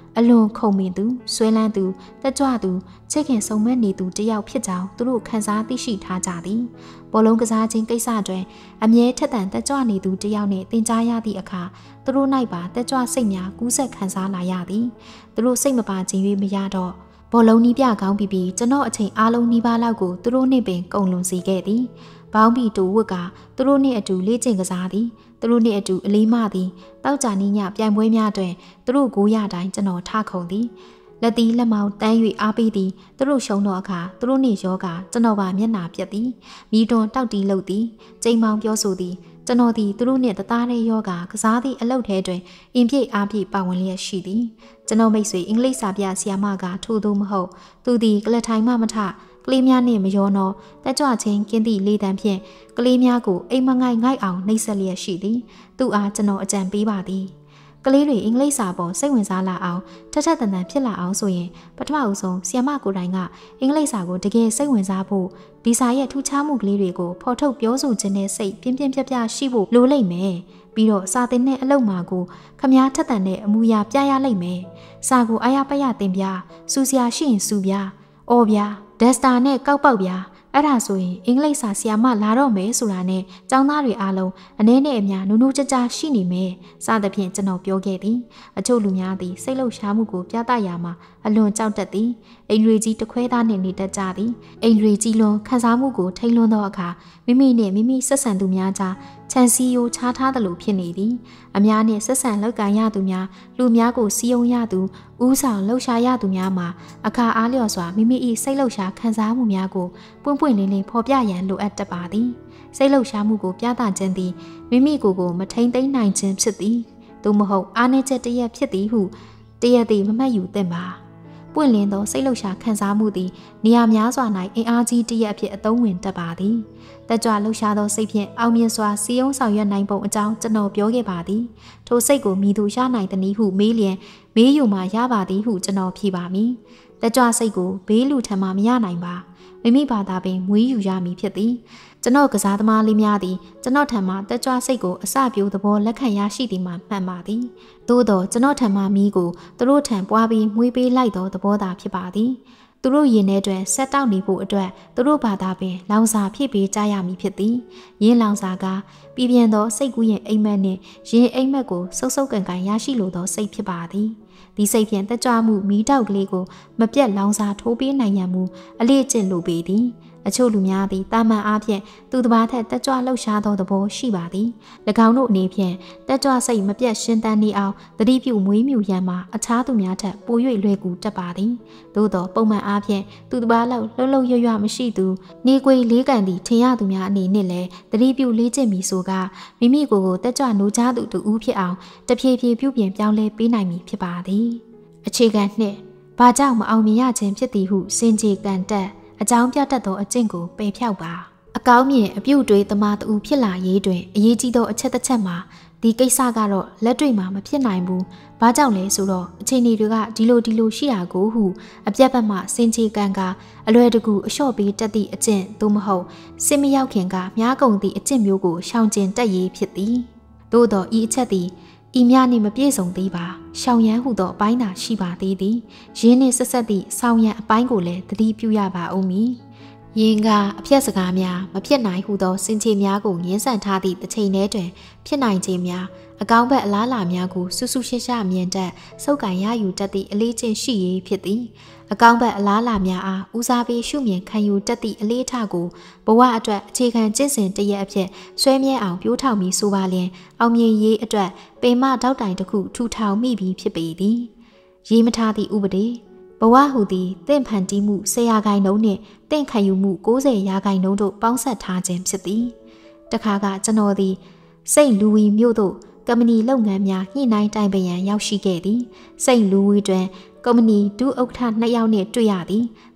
အလွန်ခုံမင်သူဆွဲလန်းသူတက်ကြွသူချစ်ခင်ဆုံးမနေသူတယောက်ဖြစ်ကြောင်းသူတို့ခန်းစားသိရှိထားကြသည်ဘောလုံးကစားခြင်းကိစ္စတွင်အမြဲထက်သန်တက်ကြွနေသူတယောက်နှင့်သင်ကြားရသည့်အခါသူတို့၌ပါတက်ကြွစိတ်များကူးဆက်ခန်းစားလာရသည်သူတို့စိတ်မပါခြင်း၍မရတော့ဘောလုံးနီးပြကောင်းပြီးကျွန်တော်အချိန်အားလုံးနီးပါးလောက်ကိုသူတို့နှင့်ပင်ကုန်လွန်စေခဲ့သည်ဘောင်းဘီတူဝတ်ကသူတို့နှင့်အတူလေ့ကျင့်ကစားသည်သူတို့နှင့်အတူအလေးမသည်တောက်ကြနီးညပြိုင်ပွဲများတွင်သူတို့ကိုရတိုင်းကျွန်တော်ထခုံသည်လက်သီးလက်မောင်းတန်း၍အားပေးသည်သူတို့ရှုံတော့အခါသူတို့နှင့်ရောကကျွန်တော်ပါမျက်နာပြက်သည်မိတွန်တောက်တီလှုပ်သည်ကျိန်မောင်းပြောဆိုသည်ကျွန်တော်သည်သူတို့နှင့်တသားတဲ့ယောဂကစားသည့်အလုပ်ထဲတွင်အင်ပြည့်အားပြည့်ပါဝင်လျက်ရှိသည်ကျွန်တော်မိတ်ဆွေအင်္ဂလိပ်စာပြဆရာမကထို့သို့မဟုတ်သူသည်ကလထိုင်မှမထကလေးများနှင့်မရောနောတက်ကြွခြင်းကင်းသည့်လေးတန်းဖြင့်ကလေးများကိုအိမ်မငိုက်အောင်နှိပ်စက်လျက်ရှိသည်သူအားကျွန်တော်အကြံပေးပါသည်ကလေးတွေအင်္ဂလိပ်စာပေါ်စိတ်ဝင်စားလာအောင်ထက်ထက်တန်တန်ဖြစ်လာအောင်ဆိုရင်ပထမအဆုံးဆီယမကိုယ်တိုင်ကအင်္ဂလိပ်စာကိုတကယ်စိတ်ဝင်စားဖို့ဒီစာရဲ့ထူးခြားမှုကလေးတွေကိုဖော်ထုတ်ပြောဆိုခြင်းနဲ့စိတ်ပြင်းပြပြရှိဖို့လိုလိမ့်မယ်ပြီးတော့စာသင်တဲ့အလုပ်မှာကိုခမားထက်တန်တဲ့အမူအရာပြရလိမ့်မယ်စာကိုအားရပရတင်ပြစူစရာရှိရင်စူပြအော်ပြဒက်စတာနဲ့ကောက်ပေါက်ပြအဲ့ဒါဆိုရင်အင်္ဂလိပ်စာဆရာမလာတော့မယ်ဆိုတာနဲ့ကျောင်းသားတွေအားလုံးအနည်းနဲ့အများနူးနူးကြကြရှိနေမယ်စသဖြင့်ကျွန်တော်ပြောခဲ့သည်အချို့လူများသည်စိတ်လှုပ်ရှားမှုကိုပြသရာမှာအလွန်ကြောက်တတ်သည်အိမ်တွေကြီးတခွဲသားနှင့်နေတတ်ကြသည်အိမ်တွေကြီးလွန်ခန်းစားမှုကိုထိန်လွန်းသောအခါမိမိနှင့်မိမိဆက်ဆံသူများကြားခြံစည်းရိုးခြားထားသလိုဖြစ်နေသည်အများနှင့်ဆက်ဆံလောက်ကန်ရသူများလူများကိုစီယုံရသူဥဆောင်လှုပ်ရှားရသူများမှာအခါအားလျော်စွာမိမိ၏စိတ်လှုပ်ရှားခံစားမှုများကိုပွင့်ပွင့်လင်းလင်းဖော်ပြရန်လိုအပ်တတ်ပါသည်စိတ်လှုပ်ရှားမှုကိုပြသခြင်းသည်မိမိကိုယ်ကိုမထိန်သိမ်းနိုင်ခြင်းဖြစ်သည်သို့မဟုတ်အားနည်းချက်တရက်ဖြစ်သည်ဟုတရက်သည်မမှတ်ယူသင့်ပါပွင့်လင်းသောစိတ်လှုပ်ရှားခံစားမှုသည်နေရာများစွာ၌အင်အားကြီးတရက်အဖြစ်အသုံးဝင်တတ်ပါသည်တက်ကြွလှုပ်ရှားသောစိတ်ဖြင့်အောင်မြင်စွာစီယုံဆောင်ရွက်နိုင်ပုံအကြောင်းကျွန်တော်ပြောခဲ့ပါသည်ထိုစိတ်ကိုမိသူရနိုင်သည်ဟုမေးလျင်မေးယူမှရပါသည်ဟုကျွန်တော်ဖြေပါမည်တက်ကြွစိတ်ကိုဘေးလူထံမှမရနိုင်ပါမိမိဘာသာပင်မွေးယူရမည်ဖြစ်သည်ကျွန်တော်ကစားသမားလေးများသည်ကျွန်တော်ထံမှတက်ကြွစိတ်ကိုအစပြိုးသဘောလက်ခံရရှိသည်မှာမှန်ပါသည်သို့သောကျွန်တော်ထံမှမိကိုသူတို့ထံပွားပြီးမွေးပေးလိုက်သောသဘောသာဖြစ်ပါသည်သူတို့ရင်ထဲတွင်ဆက်တောက်နေဖို့အတွက်သူတို့ဘာသာပင်လောင်စာဖြည့်ပေးကြရမည်ဖြစ်သည်ယင်းလောင်စာကပြည်ပြင်းသောစိတ်ကူးရင်အိမ်မက်နှင့်ရင်အိမ်မက်ကိုစုပ်စုပ်ကန်ကန်ရရှိလိုသောစိတ်ဖြစ်ပါသည်ဒီစိတ်ဖြင့်တက်ကြွမှုမီးတောက်ကလေးကိုမပြတ်လောင်စာထိုးပေးနိုင်ရန်မူအလေးကျင့်လိုပေသည်အချို့လူများသည်တာမန်အားဖြင့်သူတစ်ပါးထက်တက်ကြွလှုပ်ရှားသောသဘောရှိပါသည်၎င်းတို့အနေဖြင့်တက်ကြွစိတ်မပြတ်ရှင်းတန်းနေအောင်တတိပြုမွေးမြူရန်မှာအခြားသူများထက်ပို၍လွယ်ကူတတ်ပါသည်သို့သောပုံမှန်အားဖြင့်သူတစ်ပါးလောက်လှုပ်လှုပ်ရွရွမရှိသူနေကွေလေးကန်သည်ထင်ရသူများအနေနဲ့လည်းတတိပြုလေ့ကျင့်ပြီးဆိုကမိမိကိုယ်ကိုတက်ကြွနိုးကြားသူတူဦးဖြစ်အောင်တဖြည်းဖြည်းပြုပြင်ပြောင်းလဲပေးနိုင်မည်ဖြစ်ပါသည်အခြေခံနှစ်ဘာကြောင့်မအောင်မြင်ရခြင်းဖြစ်သည်ဟုစင်ကြေကန်တက်အကြောင်းပြတတ်သောအကျင့်ကိုပယ်ဖြောက်ပါအကောင်းမြင်အပြုတ်တွေးသမားတူဖြစ်လာရေးတွင်အရေးကြီးသောအချက်တစ်ချက်မှာဒီကိစ္စကတော့လက်တွေ့မှာမဖြစ်နိုင်ဘူး။ဘာကြောင့်လဲဆိုတော့အခြေအနေတွေကဒီလိုရှိတာကိုဟုအပြတ်ဘက်မှစင်ချေကန်ကအလွယ်တကူအလျှော့ပေးတတ်သည့်အကျင့်သို့မဟုတ်စစ်မရောက်ခင်ကမြားကုန်သည့်အကျင့်မျိုးကိုရှောင်ကျဉ်တက်ရေးဖြစ်သည်။သို့သောဤအချက်သည်ဤများနှင့်မပြည့်စုံသေးပါရှောင်ရန်ဟုသောအပိုင်းသာရှိပါသေးသည်ရင်းနှင့်ဆက်ဆက်သည့်ဆောင်းရန်အပိုင်းကိုလည်းသတိပြုရပါဦးမည်ယင်းကအပြက်စကားများမဖြစ်နိုင်ဟုသောစင်ချေများကိုငင်းဆန်ထားသည့်တစ်ချိန်တည်းတွင်ဖြစ်နိုင်ခြင်းများအကောင်းဘက်အလားအလာများကိုစွစွရှက်ရှက်မြင်တတ်စုပ်ကန်ရယူတတ်သည့်အလေးချင်းရှိရေးဖြစ်သည်အကောင်းဘက်အလားအလာများအားဦးစားပေးရှုမြင်ခံယူတတ်သည့်အလေးထားကိုဘဝအတွက်အခြေခံကျင့်စဉ်တရက်အဖြစ်ဆွဲမြဲအောင်ပြိုးထောင်ပြီးဆိုပါလျင်အောင်မြင်ရေးအတွက်ပေမတောက်တိုင်တစ်ခုထူထောင်မိပြီးဖြစ်ပေသည်ရေးမထားသည့်ဥပဒေဘဝဟုသည်တင့်ဖန်တီးမှု10%နှင့်တင့်ခံယူမှု90%တို့ပေါင်းစပ်ထားခြင်းဖြစ်သည်တခါကကျွန်တော်သည်စိန့်လူဝီမြို့သို့ကုမ္ပဏီလုပ်ငန်းများညှိနှိုင်းတိုင်ပင်ရန်ရောက်ရှိခဲ့သည်စိန့်လူဝီတွင်ကုမ္ပဏီဒုဥက္ကဋ္ဌ2ယောက်နှင့်တွေ့ရသည်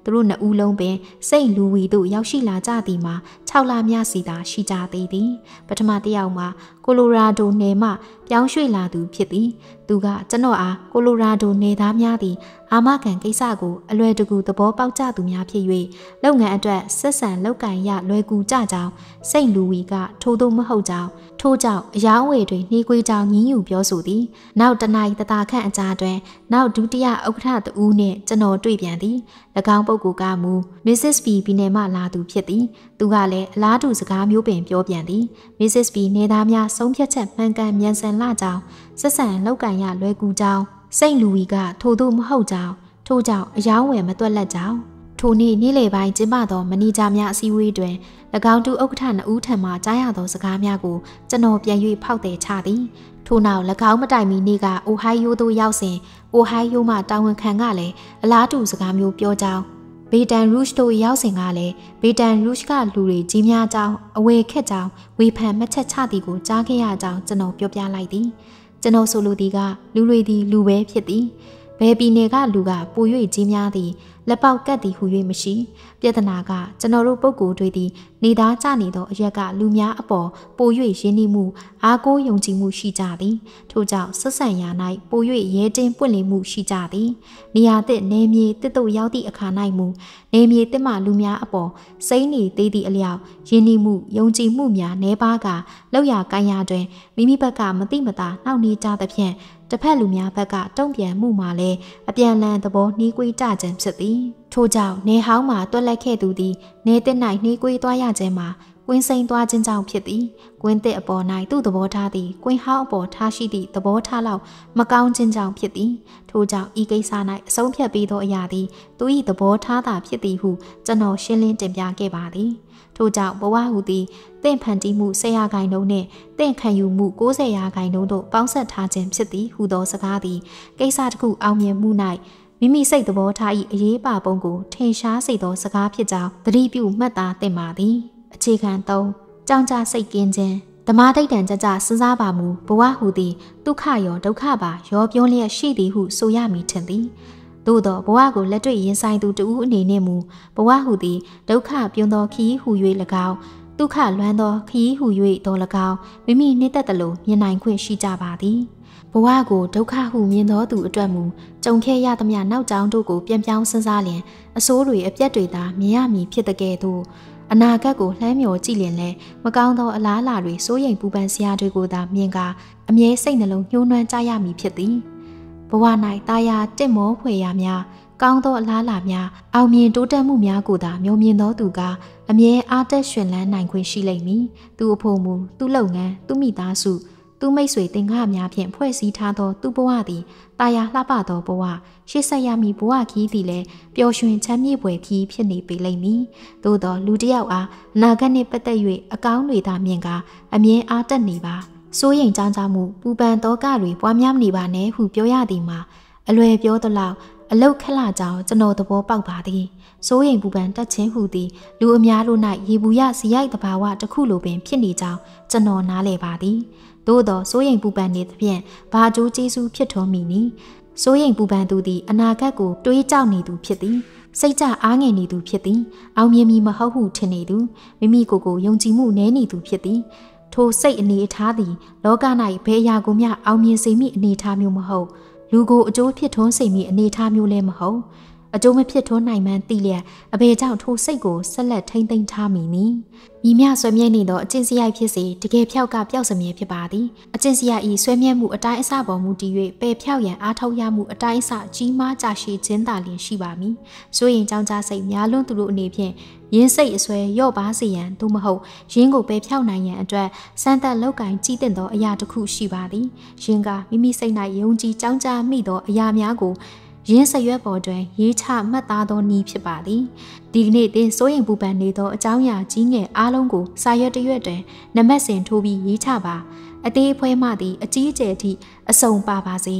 သူတို့နှစ်ဦးလုံးပင်စိတ်လူဝီတို့ရောက်ရှိလာကြသည်မှာ6လများစီသာရှိကြသေးသည်ပထမတစ်ယောက်မှာကိုလိုရာဒိုနယ်မှပြောင်းရွှေ့လာသူဖြစ်သည်သူကကျွန်တော်အားကိုလိုရာဒိုနယ်သားများသည်အာမခံကိစ္စကိုအလွယ်တကူသဘောပေါက်ကြသူများဖြစ်၍လုပ်ငန်းအတွက်ဆက်ဆံလုပ်ကင်ရလွယ်ကူကြကြောင်းစိတ်လူဝီကထို့သို့မဟုတ်ကြောင်းထို့ကြောင့်အယောင်းဝယ်တွေနှီးကွေးကြောင်းညင်းယူပြောဆိုသည်နောက်တနိုင်တသာခန့်အကြာတွင်နောက်ဒုတိယဥက္ကဋ္ဌတဦးနှင့်ကျွန်တော်တွေ့ပြန်သည်၎င်းပုဂ္ဂိုလ်ကမူ Mrs. B ပြည်နယ်မှလာသူဖြစ်သည်သူကလည်းအလားတူစကားမျိုးပင်ပြောပြန်သည် Mrs. B နေသားများဆုံးဖြတ်ချက်မှန်ကန်မြန်ဆန်လာကြောင်းဆက်ဆံလောက်ကင်ရလွယ်ကူကြောင်းစိတ်လူဝီကထို့သို့မဟုတ်ကြောင်းထို့ကြောင့်အယောင်းဝယ်မတွက်လက်ကြောင်းထိုနေ့နေ့လယ်ပိုင်းကျင်းပသောမနီဂျာများအစည်းအဝေးတွင်၎င်းတူဥက္ကဋ္ဌနှစ်ဦးထံမှကြားရသောစကားများကိုကျွန်တော်ပြန်၍ဖောက်တယ်ချသည်ထို့နောက်၎င်းမတိုင်မီနေ့ကအိုဟိုင်းယိုသို့ရောက်စဉ်အိုဟိုင်းယိုမှတာဝန်ခံကလည်းအလားတူစကားမျိုးပြောကြောင်းဘေတန်ရူးရှ်တို့ရောက်စဉ်ကလည်းဘေတန်ရူးရှ်ကလူတွေကြီးများကြောင်းအဝေခက်ကြောင်းဝေဖန်မှတ်ချက်ချသည်ကိုကြားခဲ့ရကြောင်းကျွန်တော်ပြောပြလိုက်သည်ကျွန်တော်ဆိုလိုသည်ကလူတွေသည်လူပဲဖြစ်သည်ဘယ်ပြည်နယ်ကလူကပို၍ကြီးများသည်လက်ပေါက်ကတ်သည်ဟု၍မရှိပြဿနာကကျွန်တော်တို့ပုဂ္ဂိုလ်တွေသည်နေသားကြနေသောအရက်ကလူများအပေါ်ပို၍ရင်းနှီးမှုအားကိုးယုံကြည်မှုရှိကြသည်ထို့ကြောင့်ဆက်ဆံရာ၌ပို၍ရဲတင်းပွင့်လင်းမှုရှိကြသည်နေရာသစ်နေမြေတစ်တို့ရောက်သည့်အခါ၌မူနေမြေတစ်မှလူများအပေါ်စိမ့်နေသေးသည့်အလျောက်ရင်းနှီးမှုယုံကြည်မှုများနှဲပါကလောက်ရကိုင်းရတွင်မိမိဘက်ကမတိမတာနှောက်နှေးကြသဖြင့်တစ်ဖက်လူများဘက်ကတုံ့ပြန်မှုမှာလည်းအပြန်လန်သဘောနှီးကွေးကြခြင်းဖြစ်သည်ထို့ကြောင့်နေဟောင်းမှာတွက်လက်ခဲ့သူသည်နေတစ်၌နှီးကွေးသွားရခြင်းမှာကွင်းစိန်သွားခြင်းကြောင့်ဖြစ်သည်ကွင်းတစ်အပေါ်၌သူ့သဘောထားသည်ကွင်းဟောင်းအပေါ်ထားရှိသည့်သဘောထားလောက်မကောင်းခြင်းကြောင့်ဖြစ်သည်ထို့ကြောင့်ဤကိစ္စ၌အဆုံးဖြတ်ပြီးသောအရာသည်သူ၏သဘောထားသာဖြစ်သည်ဟုကျွန်တော်ရှင်းလင်းတင်ပြခဲ့ပါသည်ထို့ကြောင့်ဘဝဟုသည်တင့်ဖန်တီးမှု10%နှုန်းနှင့်တင့်ခံယူမှု90%နှုန်းတို့ပေါင်းစပ်ထားခြင်းဖြစ်သည်ဟူသောစကားသည်ကိစ္စတစ်ခုအောင်မြင်မှု၌မိမိစိတ်သဘောထား၏အရေးပါပုံကိုထင်ရှားစေသောစကားဖြစ်ကြောင်းသတိပြုမှတ်သားသင့်ပါသည်အခြေခံ3ကြောင်းကြစိတ်ကင်းခြင်းဓမ္မဒိဋ္ဌံကြကြစဉ်းစားပါမူဘဝဟုသည်ဒုက္ခရောဒုက္ခပါရောပြောလျက်ရှိသည်ဟုဆိုရမည်ထင်သည်သို့သောဘဝကိုလက်တွေ့ရင်ဆိုင်သူတဦးအနေနှင့်မူဘဝဟုသည်ဒုက္ခပြုံသောခီးဟု၍၎င်းဒုက္ခလွမ်းသောခီးဟု၍တော်၎င်းမိမိနှိမ့်သက်သလိုမြင်နိုင်ခွင့်ရှိကြပါသည်ဘဝကိုဒုက္ခဟုမြင်သောသူအတွက်မူကြုံခဲ့ရသမျှနောက်ကြောင်းတို့ကိုပြန်ပြောင်းစဉ်းစားလျင်အဆိုးတွေအပြက်တွေသာမြင်ရမည်ဖြစ်တဲ့ကဲ့သို့အနာဂတ်ကိုလှမ်းမြော်ကြည့်လျင်လည်းမကောင်းသောအလားအလာတွေစိုးရိမ်ပူပန်စရာတွေကိုသာမြင်ကာအမြဲစိတ်နှလုံးညှိုးနှွမ်းကြရမည်ဖြစ်သည်ဘဝ၌တာယာတင့်မောဖွယ်ရာများကောင်းသောအလားအလာများအောင်မြင်တိုးတက်မှုများကိုသာမျှော်မြင်သောသူကအမြဲအားတက်ရွှင်လန်းနိုင်ခွင့်ရှိလိမ့်မည်သူအဖို့မူသူလုပ်ငန်းသူမိသားစုသူမိတ်ဆွေတင်ကားများဖြင့်ဖွဲ့စည်းထားသောသူဘဝသည်တာယာလှပသောဘဝရှေ့ဆက်ရမည်ဘဝခီးသည်လည်းပျော်ရွှင်ချမ်းမြေ့ဖွယ်ခီးဖြစ်နေပေလိမ့်မည်သို့သောလူတစ်ယောက်အားအနာဂတ်နှင့်ပတ်သက်၍အကောင်းတွေသာမြင်ကာအမြဲအားတက်နေပါစိုးရိမ်ကြောင်းကြမှုပူပန်သောကတွေပွားများမနေပါနဲ့ဟုပြောရသည်မှာအလွယ်ပြောသလောက်အလုတ်ခက်လာကြောင်းကျွန်တော်သဘောပေါက်ပါသည်စိုးရိမ်ပူပန်တက်ခြင်းဟုသည်လူအများတို့၌ရေဘူးရဇီရိုက်တဘာဝတစ်ခုလိုပင်ဖြစ်နေကြောင်းကျွန်တော်နားလည်ပါသည်သို့သောစိုးရိမ်ပူပန်နေသဖြင့်ဘာကြိုးကျေးဇူးဖြစ်ထွန်းမိနီစိုးရိမ်ပူပန်သူသည်အနာဂတ်ကိုတွေးကြောက်နေသူဖြစ်သည်စိတ်ကြအားငယ်နေသူဖြစ်သည်အောင်မြင်မည်မဟုတ်ဟုထင်နေသူမိမိကိုယ်ကိုယုံကြည်မှုနည်းနေသူဖြစ်သည်ထိုစိတ်အနေအထားသည်လောက၌ဘယ်အရာကိုမျှအောင်မြင်စေမည့်အနေအထားမျိုးမဟုတ်လူကိုအကျိုးဖြစ်ထွန်းစေမည့်အနေအထားမျိုးလည်းမဟုတ်အကျိုးမဖြစ်ထွန်းနိုင်မှန်းသိလျက်အဘယ်ကြောင့်ထိုစိတ်ကိုဆက်လက်ထိမ့်သိမ်းထားမိနည်းမိမြဆွေးမြဲနေသောအကျင့်စရိုက်ဖြစ်စေတကယ်ဖြောက်ကပျောက်စမြဲဖြစ်ပါသည်အကျင့်စရိုက်ဤဆွေးမြဲမှုအတိုင်းအစပေါ်မူတည်၍ပယ်ဖြောက်ရန်အားထုတ်ရမှုအတိုင်းအစကြီးမားကြရှိခြင်းသာလျှင်ရှိပါမည်ဆိုရင်ကြောင့်ကြစိတ်များလွန်းသူတို့အနေဖြင့်ရင်းစိတ်အစွဲရော့ပါစေရန်သို့မဟုတ်ရင်းကိုပယ်ဖြောက်နိုင်ရန်အတွက်စမ်းသပ်လောက်ကင်ကြီးတင်သောအရာတစ်ခုရှိပါသည်ရင်းကမိမိစိတ်၌ယုံကြည်ကြောင်းကြမိသောအရာများကိုရင်းစရွက်ပေါ်တွင်ရေးချမှတ်သားသောနည်းဖြစ်ပါသည်ဒီကနေ့သင်စိုးရင်ပူပန်နေသောအကြောင်းအရာကြီးငယ်အားလုံးကိုစာရွက်တစ်ရွက်တွင်နံပါတ်စဉ်ထိုးပြီးရေးချပါအသေးအဖွဲမှသည်အကြီးအကျယ်ထိအစုံပါပါစေပ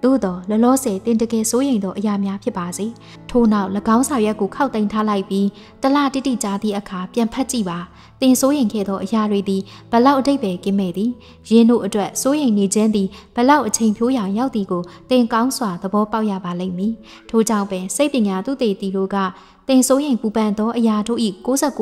သို့တော့လောလောဆယ်တင်တကယ်စိုးရိမ်သောအရာများဖြစ်ပါစေထို့နောက်၎င်းဆောင်ရွက်ကိုခောက်သိမ်းထားလိုက်ပြီးတလတိတိကြားသည့်အခါပြန်ဖတ်ကြည့်ပါတင်စိုးရိမ်ခဲ့သောအရာတွေသည်ဘလောက်အတိတ်ပဲကင်းမဲ့သည်ယင်းတို့အတွက်စိုးရိမ်နေခြင်းသည်ဘလောက်အချိန်ဖြိုးရာရောက်သည်ကိုတင်ကောင်းစွာသဘောပေါက်ရပါလိမ့်မည်ထို့ကြောင့်ပင်စိတ်ပညာသူတေတီတို့ကတင်စိုးရိမ်ပူပန်သောအရာတို့၏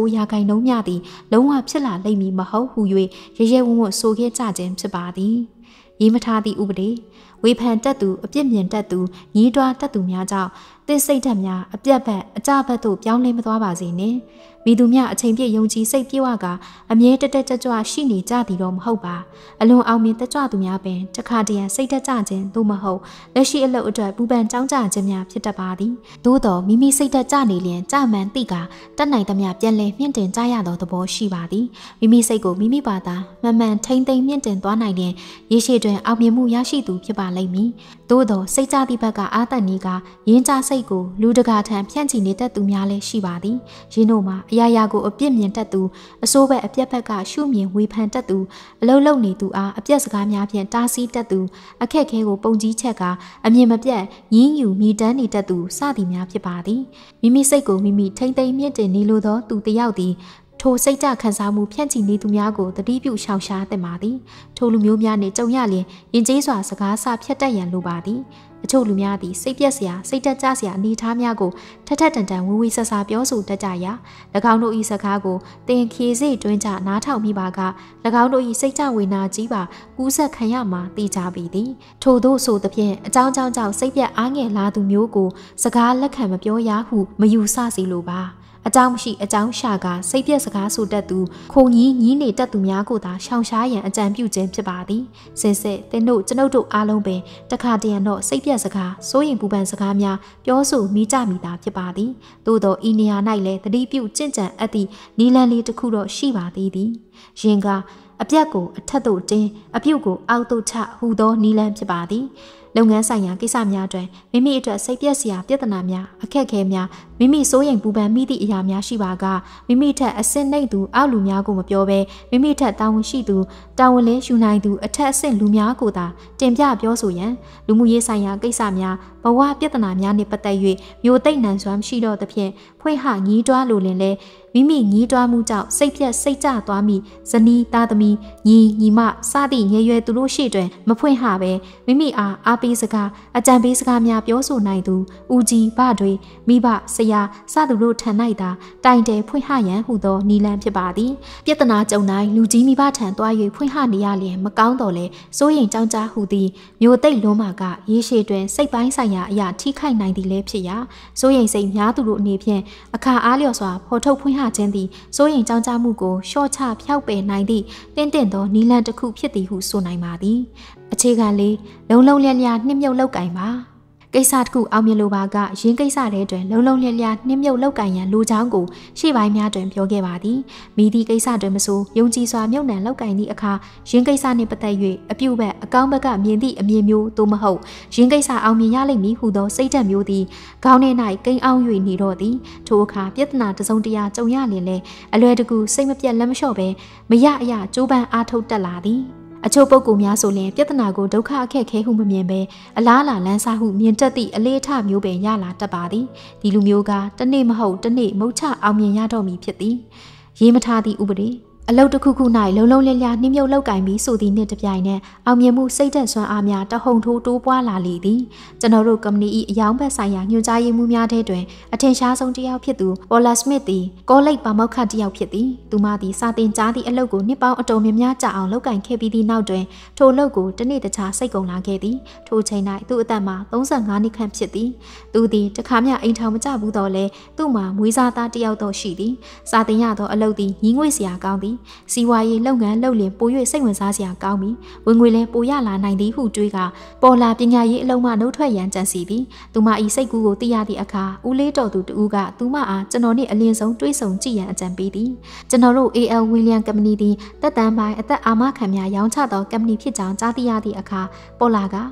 69%များသည်လုံးဝဖြစ်လာလိမ့်မည်မဟုတ်ဟု၍ရဲရဲဝံ့ဝံ့ဆိုခဲ့ကြခြင်းဖြစ်ပါသည်ရေးမထားသည့်ဥပဒေဝေဖန်တတ်သူအပြစ်မြင်တတ်သူညီးတွားတတ်သူများကြောင့်သင်စိတ်ဓာတ်များအပြတ်ဘက်အကြဘက်သို့ပြောင်းလဲမသွားပါစေနှင့်မိသူများအချိန်ပြည့်ယုံကြည်စိတ်ပြေဝကအမြဲတက်တက်ကြွကြွရှိနေကြသည်တော့မဟုတ်ပါအလွန်အောင်မြင်တက်ကြွသူများပင်တခါတရံစိတ်တက်ကြခြင်းသို့မဟုတ်လက်ရှိအလုပ်အတွက်ပူပန်ကြောင်းကြခြင်းများဖြစ်တတ်ပါသည်သို့တော်မိမိစိတ်တက်ကြနေလျင်ကြမှန်သိကတတ်နိုင်သမျှပြန်လည်မြင့်တင်ကြရသောသဘောရှိပါသည်မိမိစိတ်ကိုမိမိဘာသာမှန်ထိမ့်သိမ့်မြင့်တင်သွားနိုင်ရင်ရေရှည်တွင်အောင်မြင်မှုရရှိသူဖြစ်ပါလိမ့်မည်သို့တော်စိတ်ကြသည့်ဘက်ကအာတန်နီကရင်းကြစိတ်ကိုလူတကာထံဖြန့်ချီနေတတ်သူများလည်းရှိပါသည်ရင်းတို့မှာအရာရာကိုအပြစ်မြင်တတ်သူအစိုးဘက်အပြက်ဘက်ကရှုမြင်ဝေဖန်တတ်သူအလုံးလုံးနေသူအားအပြက်စကားများဖြင့်တားဆီးတတ်သူအခက်ခဲကိုပုံကြီးချက်ကအမြင်မပြတ်ရင်းယူမိတမ်းနေတတ်သူစသည်များဖြစ်ပါသည်မိမိစိတ်ကိုမိမိထိမ့်သိမ့်မြင့်တင်နေလိုသောသူတစ်ယောက်သည်ထိုစိတ်ကြခံစားမှုဖြန့်ချီနေသူများကိုတတိပြုရှောင်ရှားသင့်ပါသည်ထိုလူမျိုးများနှင့်ကြုံရလျင်ယဉ်ကျေးစွာစကားဆဖြတ်တတ်ရန်လိုပါသည်အချို့လူများသည်စိတ်ပြက်စရာစိတ်တက်ကြစရာအနေအထားများကိုထထတန်တန်ဝီဝီဆဆပြောဆိုတတ်ကြရာ၎င်းတို့၏စကားကိုတင်ခေစေတွင်းကြနားထောင်မိပါက၎င်းတို့၏စိတ်ကြဝေနာကြီးပါကူးဆက်ခံရမှာသိကြပြီသည်ထို့သောဆိုသဖြင့်အကြောင်းကြောင့်စိတ်ပြက်အားငယ်လာသူမျိုးကိုစကားလက်ခံမပြောရဟုမယူဆစီလိုပါအကြောင်းမရှိအကြောင်းရှာကစိတ်ပြက်စကားဆိုတတ်သူခုံကြီးညီးနေတတ်သူများကိုသာရှောင်ရှားရန်အကြံပြုခြင်းဖြစ်ပါသည်စင်စစ်သင်တို့ကျွန်ုပ်တို့အားလုံးပင်တခါတရံတော့စိတ်ပြက်စကားစိုးရင်ပူပန်စကားများပြောဆိုမိကြမိတာဖြစ်ပါသည်သို့သောဤနေရာ၌လည်းသတိပြုကျင့်ကြံအပ်သည့်နီလန်လေးတစ်ခုတော့ရှိပါသေးသည်ယင်ကအပြက်ကိုအထက်သို့တင်းအပြုတ်ကိုအောက်သို့ချဟူသောနီလန်ဖြစ်ပါသည်လုပ်ငန်းဆိုင်ရာကိစ္စများတွင်မိမိအတွက်စိတ်ပြက်စရာပြဿနာများအခက်အခဲများမိမိစိုးရိမ်ပူပန်မိသည့်အရာများရှိပါကမိမိထက်အဆင့်နှိမ့်သူအောက်လူများကိုမပြောဘဲမိမိထက်တာဝန်ရှိသူတာဝန်လဲယူနိုင်သူအထက်အဆင့်လူများကိုသာတင်ပြပြောဆိုရန်လူမှုရေးဆိုင်ရာကိစ္စများဘဝပြဿနာများနှင့်ပတ်သက်၍မျိုးသိမ့်နံစွမ်းရှိတော့သဖြင့်ဖွင့်ဟညီးတွားလိုလင်လဲမိမိညီးတွားမှုကြောင့်စိတ်ပြက်စိတ်ကျသွားမိဇနီးသားသမီးညီမစသည့်ငယ်ရွယ်သူတို့ရှေ့တွင်မဖွင့်ဟပဲမိမိအားပေးစကားအကြံပေးစကားများပြောဆိုနိုင်သူဦးကြီးဘတွေမိဘဆရာစသူတို့ထံ၌သာတိုင်တယ်ဖွင့်ဟရန်ဟူသောနီလန်ဖြစ်ပါသည်ပြဿနာကြုံတိုင်းလူကြီးမိဘထံသွား၍ဖွင့်ဟနေရလျင်မကောင်းတော့လဲစိုးရိမ်ကြောင်းကြားဟူသည်မျိုးသိမ့်လွန်းမှာကရေရှည်တွင်စိတ်ပိုင်းဆိုင်ရာအရာထိခိုက်နိုင်သည်လည်းဖြစ်ရာစိုးရိမ်စိတ်များသူတို့အနေဖြင့်အခါအားလျော်စွာဖော်ထုတ်ဖွင့်ဟခြင်းသည်စိုးရိမ်ကြောင်းကြားမှုကိုရှော့ချဖျောက်ပယ်နိုင်သည့်တင့်သောနီလန်တစ်ခုဖြစ်သည်ဟုဆိုနိုင်ပါသည်အခြေခံလေးလုံးလုံးလျက်လျနှိမ့်မြုပ်လောက်ကင်ပါကိစ္စတစ်ခုအောင်မြင်လိုပါကရင်းကိစ္စတွေတွင်လုံးလုံးလျက်လျနှိမ့်မြုပ်လောက်ကင်ရန်လိုချောင်းကိုရှေ့ပိုင်းများတွင်ပြောခဲ့ပါသည်မိသည့်ကိစ္စတွင်မဆိုယုံကြည်စွာမြုပ်နှံလောက်ကင်သည့်အခါရင်းကိစ္စနှင့်ပတ်သက်၍အပြုဘက်အကောင်းဘက်ကမြင်သည့်အမြင်မျိုးသို့မဟုတ်ရင်းကိစ္စအောင်မြင်ရလိမ့်မည်ဟုသောစိတ်ဓာတ်မျိုးသည်ခေါင်းထဲ၌ကိန်းအောင်၍နေတော့သည်ထိုအခါပြဿနာတစ်စုံတစ်ရာကြုံရလျင်လည်းအလွယ်တကူစိတ်မပြတ်လက်မလျှော့ပဲမရအရကြိုးပမ်းအားထုတ်တက်လာသည်အချို့ပုဂ္ဂိုလ်များဆိုရင်ပြဿနာကိုဒုက္ခအခက်ခဲဟုမမြင်ဘဲအလားလာလန်းစားဟုမြင်တတ်သည့်အလေးအထမျိုးပင်ရလာတတ်ပါသည်ဒီလူမျိုးကတနေ့မဟုတ်တနေ့မုတ်ချအောင်မြင်ရတော့မည်ဖြစ်သည်ရေးမထားသည့်ဥပဒေအလုပ်တစ်ခုခု၌လုံးလုံးလျလျနှိမ့်မြုပ်လောက်ကင်ပြီးဆိုသည့်နှစ်တစ်ပြိုင်နက်အောင်မြင်မှုစိတ်သက်စွမ်းအားများတဟုန်ထိုးတိုးပွားလာလေသည်ကျွန်တော်တို့ကုမ္ပဏီ၏အယောင်ဘက်ဆိုင်ရာညွှန်ကြားရေးမှူးများထဲတွင်အထင်ရှားဆုံးတစ်ယောက်ဖြစ်သူပေါ်လာစမစ်သည်ကောလိပ်ပါမောက္ခတစ်ယောက်ဖြစ်သည်သူမသည်စာသင်ကြားသည့်အလုပ်ကိုနှစ်ပေါင်းအတော်များများကြာအောင်လုပ်ကင်ခဲ့ပြီးသည့်နောက်တွင်ထိုအလုပ်ကိုတစ်နေ့တခြားစိတ်ကုန်လာခဲ့သည်ထိုအချိန်၌သူ့အသက်မှာ35နှစ်ခန့်ဖြစ်သည်သူသည်တခါမျှအိမ်ထောင်မကျဘူးတော့လဲသူ့မှာမွေးစားသားတစ်ယောက်တော့ရှိသည်စာသင်ရသောအလုပ်သည်ညီးငွေ့စရာကောင်းသည်စီဝါရေးလုပ်ငန်းလုပ်လင်ပို၍စိတ်ဝင်စားစရာကောင်းပြီးဝင်ငွေလဲပိုရလာနိုင်သည်ဟုတွေးကပေါ်လာပညာရေးအလုံးမနှုတ်ထွက်ရန်ကြံစီပြီးသူမ၏စိတ်ကူးကိုသိရသည့်အခါဦးလေးတော်သူတူကသူမအားကျွန်တော်နှင့်အလင်းဆုံးတွေးဆုံကြည့်ရန်အကြံပေးသည်ကျွန်တော်တို့ AL William Company သည်တက်တန်းပိုင်းအသက်အာမခံများရောင်းချသော company ဖြစ်ကြောင်းကြားသိရသည့်အခါပေါ်လာက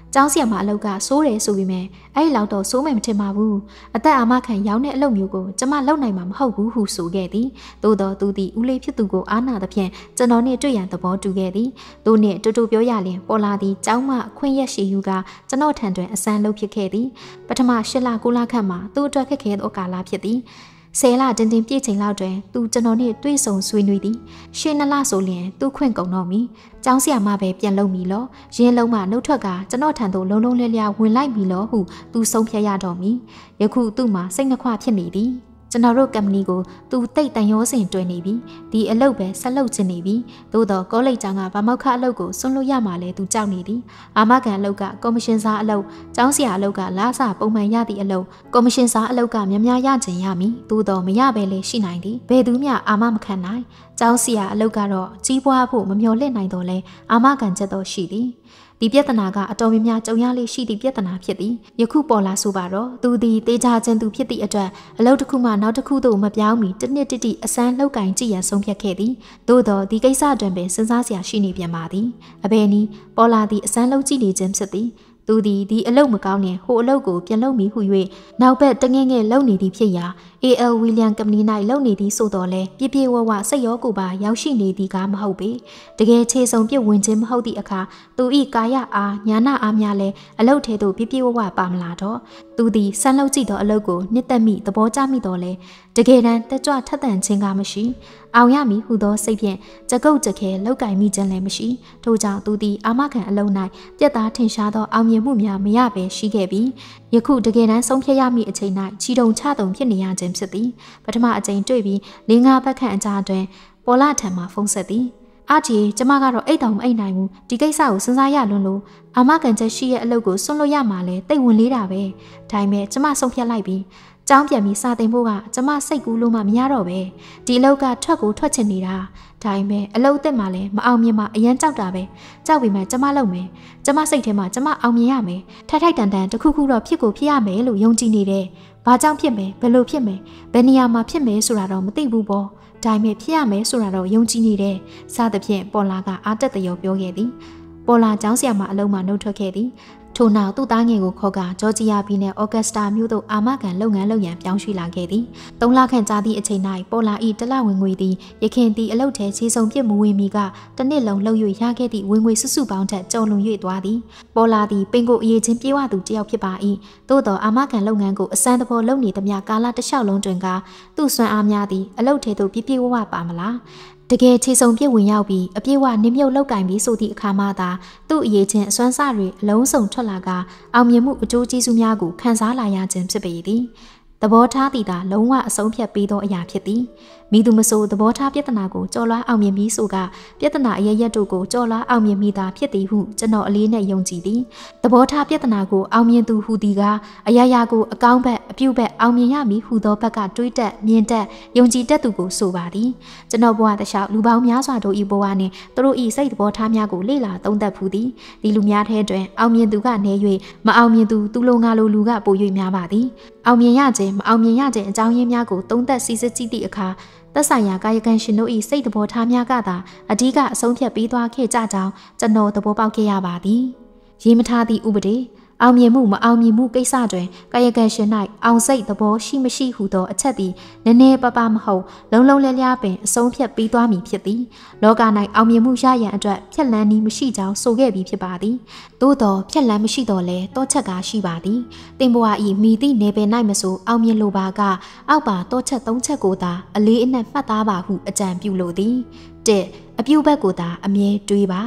ကျောင်းဆရာမအလုပ်ကစိုးတယ်ဆိုပေမဲ့အဲ့ဒီလောက်တော့စိုးမယ်မထင်ပါဘူးအသက်အာမခံရောင်းတဲ့အလုပ်မျိုးကိုကျမလုပ်နိုင်မှာမဟုတ်ဘူးဟုဆိုခဲ့သည်သို့တော်သူသည်ဦးလေးဖြစ်သူကိုအားနာသဖြင့်ကျွန်တော်နှင့်တွေ့ရန်သဘောတူခဲ့သည်သူနှင့်တူတူပြောရလျင်ပေါ်လာသည်ကျောင်းမှအခွင့်ရရှိယူကကျွန်တော်ထံတွင်အစမ်းလုပ်ဖြစ်ခဲ့သည်ပထမ8လ9လခန့်မှာသူ့အတွက်ခက်ခဲသောကာလဖြစ်သည်10လတင်းတင်းပြည့်ချိန်လောက်တွင်သူကျွန်တော်နှင့်တွေ့ဆုံဆွေးနွေးသည်ရှင်း2လဆိုလျင်သူခွင့်ကုန်တော့မီကျောင်းဆရာမပဲပြန်လုပ်မီလောရင်းလုံးမှနှုတ်ထွက်ကကျွန်တော်ထံသို့လုံးလုံးလဲလျဝင်လိုက်မီလောဟုသူဆုံးဖြတ်ရတော့မီယခုသူ့မှာစိတ်နှခွဖြစ်နေသည်ကျွန်တော်တို့ကမ္ပဏီကိုသူတိတ်တန်ရောစင်တွင်နေပြီဒီအလုပ်ပဲဆက်လုပ်ချင်နေပြီသို့တော့ကောလိပ်ကျောင်းကဗမောက်ခအလုပ်ကိုစွန့်လို့ရမှာလဲသူကြောက်နေသည်အာမခံအလုပ်ကကော်မရှင်စားအလုပ်ကျောင်းဆရာအလုပ်ကလားစာပုံမှန်ရသည့်အလုပ်ကော်မရှင်စားအလုပ်ကများများရချင်ရမည်သို့တော့မရပဲလဲရှိနိုင်သည်ဘယ်သူမျှအာမမခံနိုင်ကျောင်းဆရာအလုပ်ကတော့ကြီးပွားဖို့မမျှော်လင့်နိုင်တော့လဲအာမခံချက်တော့ရှိသည်ဒီပြဿနာကအတော်များများကြုံရလေးရှိသည့်ပြဿနာဖြစ်သည်ယခုပေါ်လာဆိုပါတော့သူသည်တေးကြခြင်းသူဖြစ်သည့်အတွက်အလုပ်တစ်ခုမှနောက်တစ်ခုသို့မပြောင်းမီတစ်နှစ်တိအစမ်းလောက်ကင်ကြည့်ရန်ဆုံးဖြတ်ခဲ့သည်သို့သောဒီကိစ္စတွင်ပင်စဉ်းစားစရာရှိနေပြန်ပါသည်အဘယ်နည်းပေါ်လာသည့်အစမ်းလောက်ကြည့်နေခြင်းဖြစ်သည်သူသည်ဒီအလုပ်မကောင်းရင်ဟိုအလုပ်ကိုပြန်လုပ်မည်ဟု၍နောက်ဘက်တငယ်ငယ်လုပ်နေသည်ဖြစ်ရာ AL William ကမ္ပဏီ၌လုပ်နေသည်ဆိုတော့လဲပြပြဝဝစိတ်ရောကိုယ်ပါရောက်ရှိနေသည်ကမဟုတ်ပေတကယ်ခြေစုံပြစ်ဝင်ခြင်းမဟုတ်သည့်အခါသူ၏ကာယအားညာနာအားများလဲအလုပ်ထဲသို့ပြပြဝဝပါမလာတော့သူသည်ဆန်းလုပ်ကြည့်သောအလုပ်ကိုနှစ်သက်မိသဘောကျမိတော့လဲတကယ်တမ်းတက်ကြွထက်သန်ခြင်းကမရှိအောင်ရမည်ဟုသောစိတ်ဖြင့်ကြကုတ်ကြခဲလောက်ကင်မိခြင်းလည်းမရှိထို့ကြောင့်သူသည်အာမခံအလုံး၌ပြက်သားထင်ရှားသောအောင်မြင်မှုများမရဘဲရှိခဲ့ပြီးယခုတကယ်တမ်းဆုံးဖြတ်ရမည့်အချိန်၌ချီတုံချတုံဖြစ်နေရခြင်းဖြစ်သည်ပထမအကြိမ်တွေ့ပြီး၄-၅ပတ်ခန့်အကြာတွင်ပေါ်လာထံမှဖုန်းဆက်သည်အားကြီးကျမကတော့အိတ်တောင်မအိတ်နိုင်ဘူးဒီကိစ္စကိုစဉ်းစားရလွန်းလို့အာမခံချက်ရှိရဲ့အလုပ်ကိုစွန့်လို့ရမှာလဲတိတ်ဝင်လေးတာပဲဒါပေမဲ့ကျမဆုံးဖြတ်လိုက်ပြီးကျောင်းပြန်ပြီးစာသင်ဖို့ကကျမစိတ်ကူးလို့မှမရတော့ပဲဒီအလုပ်ကထွက်ချင်နေတာဒါပေမဲ့အလုပ်အသက်မှလည်းမအောင်မြင်မှအရန်ကြောက်တာပဲကြောက်ပြီမဲ့ကျမလုပ်မယ်ကျမစိတ်ထဲမှာကျမအောင်မြင်ရမယ်ထိုက်တန်တခုခုတော့ဖြစ်ကိုဖြစ်ရမယ်လို့ယုံကြည်နေတယ်ဘာကြောင့်ဖြစ်မယ်ဘယ်လိုဖြစ်မယ်ဘယ်နေရာမှာဖြစ်မယ်ဆိုတာတော့မသိဘူးပေါ့ဒါပေမဲ့ဖြစ်ရမယ်ဆိုတာတော့ယုံကြည်နေတယ်စသဖြင့်ပေါ်လာကအားတက်တရောပြောခဲ့သည်ပေါ်လာကျောင်းဆရာမအလုံးမှနှုတ်ထွက်ခဲ့သည်ထို့နောက်သူ့သားငယ်ကိုခေါ်ကဂျော်ဂျီယာပြည်နယ်ဩဂတ်စတာမြို့သို့အာမခံလုပ်ငန်းလုပ်ရန်ပြောင်းရွှေ့လာခဲ့သည်3လခန့်ကြာသည့်အချိန်၌ပေါ်လာ၏တလဝင်ငွေသည်ရခင်သည့်အလုပ်ထဲခြေစုံပြစ်မဝင်မီကတစ်နှစ်လုံးလှုပ်၍ရခဲ့သည့်ဝင်ငွေစုစုပေါင်းထက်ကျော်လွန်၍သွားသည်ပေါ်လာသည်ပင်ကိုအရေးချင်းပြေဝသူတယောက်ဖြစ်ပါ၏သို့သောအာမခံလုပ်ငန်းကိုအစမ်းသဘောလုပ်နေသမျှကာလတစ်လျှောက်လုံးတွင်ကသူ့စွမ်းအားများသည်အလုပ်ထဲသို့ပြပြဝဝပါမလားတကယ်ခြေစုံပြစ်ဝင်ရောက်ပြီးအပြည့်ဝနင်းမြုပ်လောက်ကင်ပြီးဆိုသည့်အခါမှသာသူ့အရေးချင်းအစွမ်းစတွေအလုံးစုံထွက်လာကအောင်မြင်မှုအကျိုးကျေးဇူးများကိုခံစားလာရခြင်းဖြစ်ပေသည်သဘောထားသည်သာလုံးဝအဆုံးဖြတ်ပေးသောအရာဖြစ်သည်မိသူမဆိုသဘောထားပြဿနာကိုကြော်လွှားအောင်မြင်ပြီးဆိုကပြဿနာအရရက်တို့ကိုကြော်လွှားအောင်မြင်မိတာဖြစ်သည်ဟုကျွန်တော်အလေးနဲ့ယုံကြည်သည်သဘောထားပြဿနာကိုအောင်မြင်သူဟူသည်ကအရာရာကိုအကောင်းဘက်အပြုဘက်အောင်မြင်ရမည်ဟူသောဘက်ကတွေးတက်မြင်တက်ယုံကြည်တတ်သူကိုဆိုပါသည်ကျွန်တော်ဘဝတစ်လျှောက်လူပေါင်းများစွာတို့၏ဘဝနှင့်သူတို့၏စိတ်သဘောထားများကိုလေ့လာသုံးသပ်ဖူးသည်ဒီလူများထဲတွင်အောင်မြင်သူကနေ၍မအောင်မြင်သူသူလိုငါလိုလူကပို၍များပါသည်အောင်မြင်ရခြင်းမအောင်မြင်ရခြင်းအကြောင်းရင်းများကိုသုံးသပ်စစ်စစ်ကြည့်သည့်အခါသက်ဆိုင်ရာကာယကံရှင်တို့၏စိတ်သဘောထားများကသာအဓိကအဆုံးဖြတ်ပေးသွားခဲ့ကြကြောင်းကျွန်တော်သဘောပေါက်ခဲ့ရပါသည်ရေးမထားသည့်ဥပဒေအောင်မြင်မှုမအောင်မြင်မှုကိစ္စတွင်ကာယကံရှင်၌အောင်စိတ်သဘောရှိမရှိဟုသောအချက်သည်နည်းနည်းပါးပါးမဟုတ်လုံးလုံးလဲလျားပင်အဆုံးဖြတ်ပေးသွားမည်ဖြစ်သည်လောက၌အောင်မြင်မှုရရန်အတွက်ဖြက်လန်းနည်းမရှိကြောင်းဆိုခဲ့ပြီးဖြစ်ပါသည်သို့သောဖြက်လန်းမရှိတော့လဲတောချက်ကားရှိပါသည်တင်ဘဝ၏မိသည့်နေပင်၌မဆိုအောင်မြင်လိုပါကအောက်ပါတောချက်3ချက်ကိုသာအလေးအနက်မှတ်သားပါဟုအကြံပြုလိုသည်1အပြုဘက်ကိုသာအမြဲတွေးပါ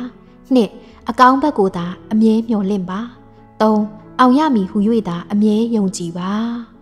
2အကောင်းဘက်ကိုသာအမြဲမျှော်လင့်ပါ3အောင်ရမည်ဟု၍သာအမြဲယုံကြည်ပါ